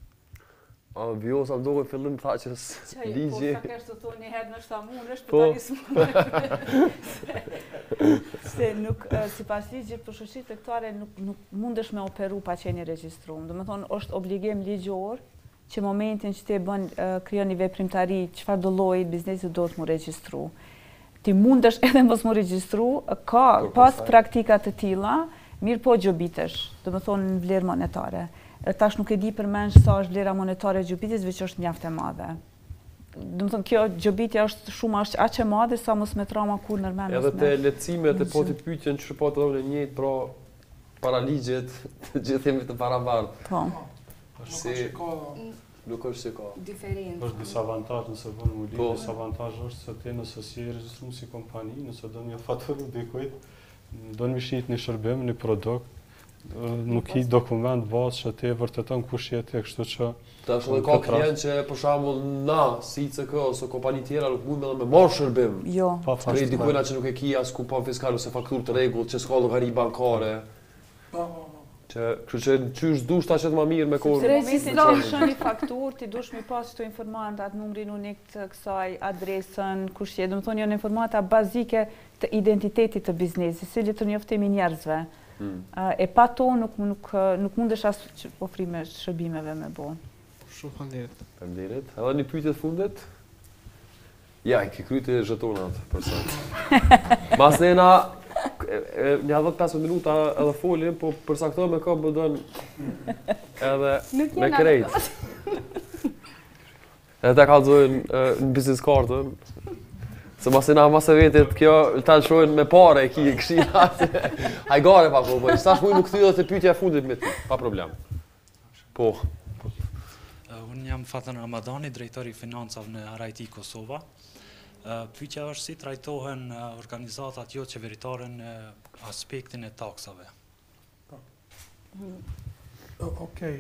A Vjosa sa duke fillim tha që ligji. Po, ta kesh të thonë një herë në shta mundesh, po tani s'mundesh. Se nuk, sipas ligjit për shoqëritë tregtare nuk, nuk mundesh me operu pa qenë i regjistruar. Do të thonë është obligim ligjor që momentin që ti bën krijon një veprimtari, çfarë do lloji biznesi do të mu regjistru. Ti mundesh edhe mos mu regjistru, ka pas praktika të tilla, mirë po gjobitesh, do të thonë në vlerë monetare. Tash nuk e di përmend sa është vlera monetare e gjobitjes, veç është mjaft e madhe. Do të thonë kjo gjobitja është shumë është aq e madhe sa mos me trama kur nërmen. Edhe te lehtësimet e po të pyetjen që po të thonë njëjtë, pra para ligjit të gjithë jemi të barabartë. Po. Si nuk është se ka diferencë. Është disavantazh nëse bën uli, disavantazh është se ti nëse si je regjistruar si kompani, nëse do një faturë dikujt, do të mishit një shërbim, një produkt, nuk i dokument bazë që ti vërteton kush je ti, kështu që tash edhe ka klient që për shembull na si C K ose kompani tjera nuk mund edhe me marrë shërbim. Jo. Prej dikujna që nuk e ki as kupon fiskal ose fakturë të rregullt, që s'ka llogari bankare. Po. Që kështu që qysh dush ta qet më mirë me kohën. Regjistroj një fakturë, ti dush mi pas këto informata, numrin unik të kësaj, adresën, kush je, do të thonë janë informata bazike të identitetit të biznesit, si le të njoftemi njerëzve. Mm. Uh, e pa to nuk, nuk, nuk mundesh as ofrime shërbimeve me bo. Shumë faleminderit. Faleminderit. Edhe një pyetje të fundit. Ja, i ke kryte zhetonat për sot. Mas nena një dhjetë pesëmbëdhjetë minuta edhe folim, po përsa këto me ka bëdën edhe me krejt. Edhe ta kalzojnë në business kartën. Se mas e na mas e vetit kjo ta lëshojnë me pare e ki e këshilat. Hajgare pa ko, po stash muj nuk këthy dhe të pyetja e fundit me ti, pa problem. Po. Unë jam Fatën Ramadani, drejtori financave në R I T Kosova. Pyetja është si trajtohen organizatat jo qeveritare në aspektin e taksave. Okej.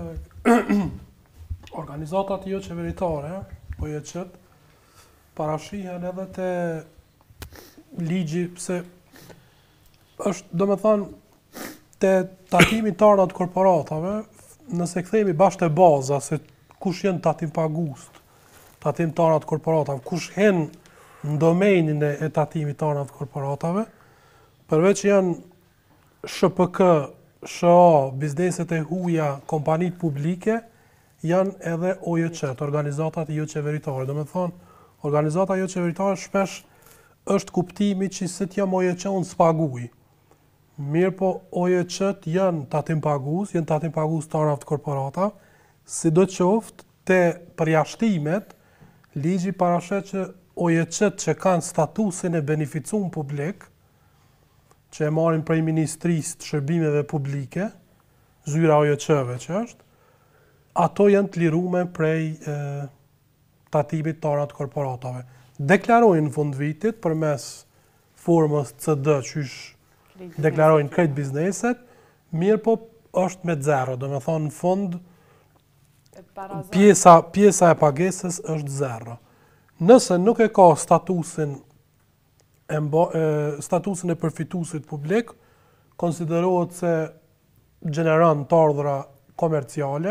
Organizatat jo qeveritare, po je qëtë, parashihen edhe te ligji, pse është, do me thonë, te takimi tarë të korporatave, nëse kthehemi bashkë te baza, se kush jenë tatim pagust, tatim tarë të korporatave, kush hen në domenin e tatimit tarë të korporatave, përveç janë Sh P K, Sh A, bizneset e huja, kompanit publike, janë edhe O J Q, organizatat jo qeveritare, do me thonë, organizata jo qeveritare shpesh është kuptimi që se t'jam O J Q unë s'paguj. Mirë po O J Q janë tatim pagus, janë tatim pagus të arnavt korporata, si do qoftë te përjashtimet, ligji parashet që O J Q që kanë statusin e beneficum publik, që e marrin prej Ministrisë të Shërbimeve Publike, zyra O J Q-ve që është, ato janë të lirume prej e, tatimit të arnat korporatave. Deklarojnë në fund vitit për mes formës C D që është deklarojnë krejt bizneset, mirë po është me zero, do me thonë në fund pjesa, pjesa e pagesës është zero. Nëse nuk e ka statusin e, mba, e, statusin e përfitusit publik, konsiderohet se gjeneran të ardhra komerciale,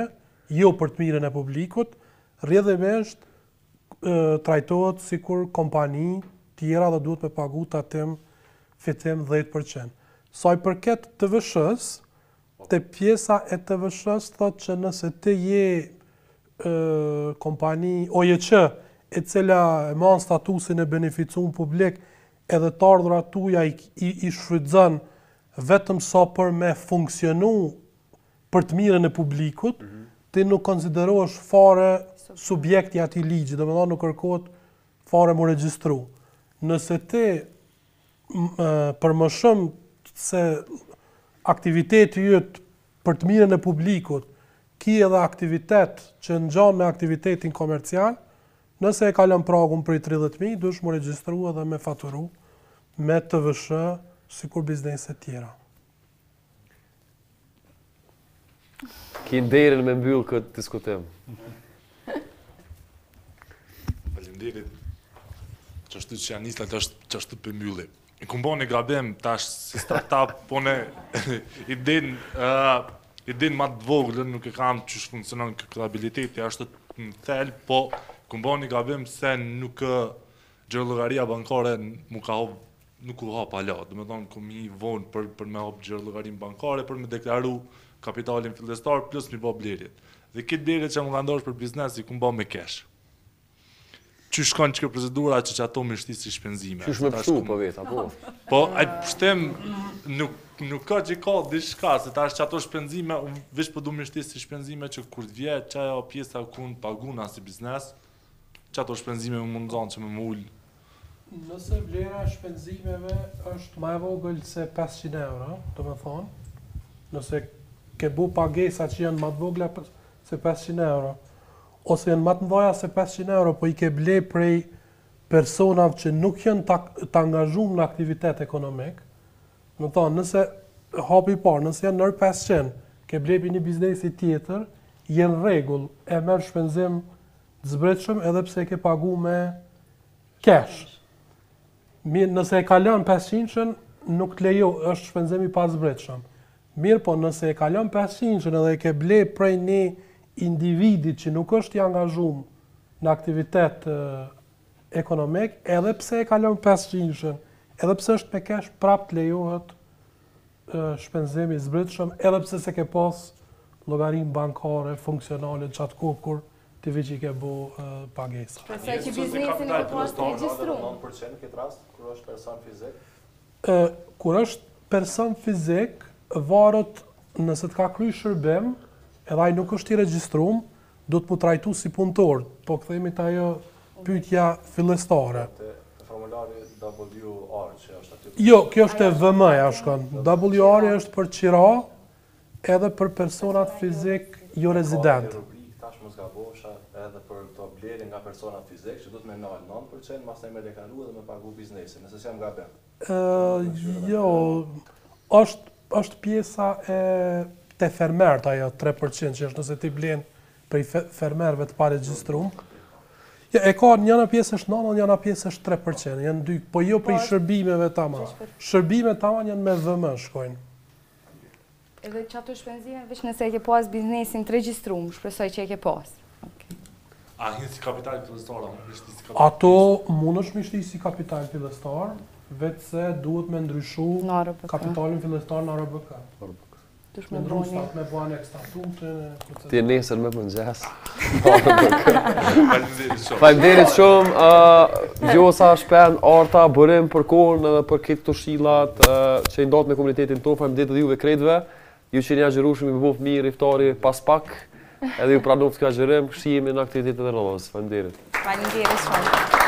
jo për të mirën e publikut, rrjedhimisht trajtohet sikur kompani tjera dhe duhet me pagu tatim fitim dhjetë përqind. Sa i përket T V S-s, te pjesa e T V S-s thot që nëse ti je e, kompani O J Q e cila e man statusin e beneficum publik edhe të ardhurat tuja i, i, i shfrytëzon vetëm sa për me funksionu për të mirën e publikut, mm -hmm. ti nuk konsiderohesh fare subjekti ati ligji, dhe me thonë nuk kërkohet fare më regjistru. Nëse ti për më shumë se aktiviteti jëtë për të mirën e publikut, ki edhe aktivitet që ngjan me aktivitetin komercial, nëse e kalon pragun për i tridhjetë mijë, dush më regjistru edhe me faturu, me T V S, sikur bizneset tjera. Ki nderin me mbyll këtë diskutim. Faleminderit. Çashtu që janë nisla çashtu për mbylli. Kum bën gabim tash si startup, po ne iden uh, iden më të vogël nuk e kam çish funksionon kapabiliteti është në thel, po kum bën gabim se nuk xherllëgaria bankare mu ka hop nuk u hap ala, do të thonë kum i vonë për për me hap xherllëgarinë bankare për me deklaru kapitalin fillestar plus mi bë blerjet. Dhe këtë blerje që më vendosh për biznesi kum bën me cash. Që shkon që kjo procedura që që ato me shti si shpenzime. Që shme pështu po veta, po. Po, e pështem nuk, nuk ka që ka dishka, se ta është që ato shpenzime, vish po du me shti si shpenzime që kur të vje, që ajo pjesa kun paguna si biznes, që ato shpenzime më mundon që me mull. Nëse vlera shpenzimeve është ma e vogël se pesëqind euro, do me thonë, nëse ke bu pagesa që janë ma të vogla se pesëqind euro, ose janë më të mëdha se pesëqind euro, po i ke ble prej personave që nuk janë të angazhuar në aktivitet ekonomik. Do të thonë, nëse hapi i parë, nëse janë nër pesëqind, ke ble për një biznesi tjetër, jenë rregull, e merr shpenzim të zbretshëm edhe pse ke pagu me cash. Mirë, nëse e kalon pesëqind, nuk të lejo, është shpenzim i pazbretshëm. Mirë, po nëse e kalon pesëqind edhe e ke ble prej një individit që nuk është i angazhuar në aktivitet e, ekonomik, edhe pse e kalon pesëqind, edhe pse është me cash, prap të lejohet e, shpenzimi i zbritshëm, edhe pse se ke pas llogarinë bankare funksionale çat kohë kur ti veç i ke bu e, pagesa. Përsa që biznesin e pas të regjistru. nëntë përqind në këtë rast, kur është person fizik? E, kur është person fizik, varet nëse të ka kry shërbim, edhe ai nuk është i regjistruar, do të mu trajtu si punëtor, po kthehemi te ajo pyetja fillestare. Te formulari W R që është aty. Jo, kjo është e V M-ja shkon. W R është për qira edhe për personat fizik jo rezident. Tash mos gabosha edhe për këto blerje nga personat fizik që do të më ndal nëntë përqind, pastaj më deklaru dhe më pagu biznesin, nëse s'jam gabim. Ë, jo, është është pjesa e te fermert ajo tre përqind që është nëse ti blen prej fermerëve të paregjistruar. Ja, e ka njëna pjesë është nëntë, njëna pjesë është tre përqind, janë dy, po jo prej shërbimeve tamam. Shërbimet tamam janë me V M shkojnë. Edhe që ato shpenzime, veç nëse e ke pas biznesin të regjistruar, shpresoj që e ke pas. Okay. A hinë si kapital fillestar, a mund shti si kapital? Ato mund është me shti si kapital fillestar, vetë se duhet me ndryshu kapitalin fillestar në R B K. Dush me ndroni. Me bane statutën. Ti e nesër me mëngjes. Faleminderit shumë. Faleminderit shumë. Uh, Gjosa, Shpen, Arta, Burim për kohën edhe për këtë të shillat uh, që i ndat me komunitetin tonë. Faleminderit edhe juve krejtëve. Ju që një agjerushëm i bëbof mirë iftari pas pak. Edhe ju pranov të ka agjerim, shihemi në aktivitetet e radhës. Faleminderit. Faleminderit shumë.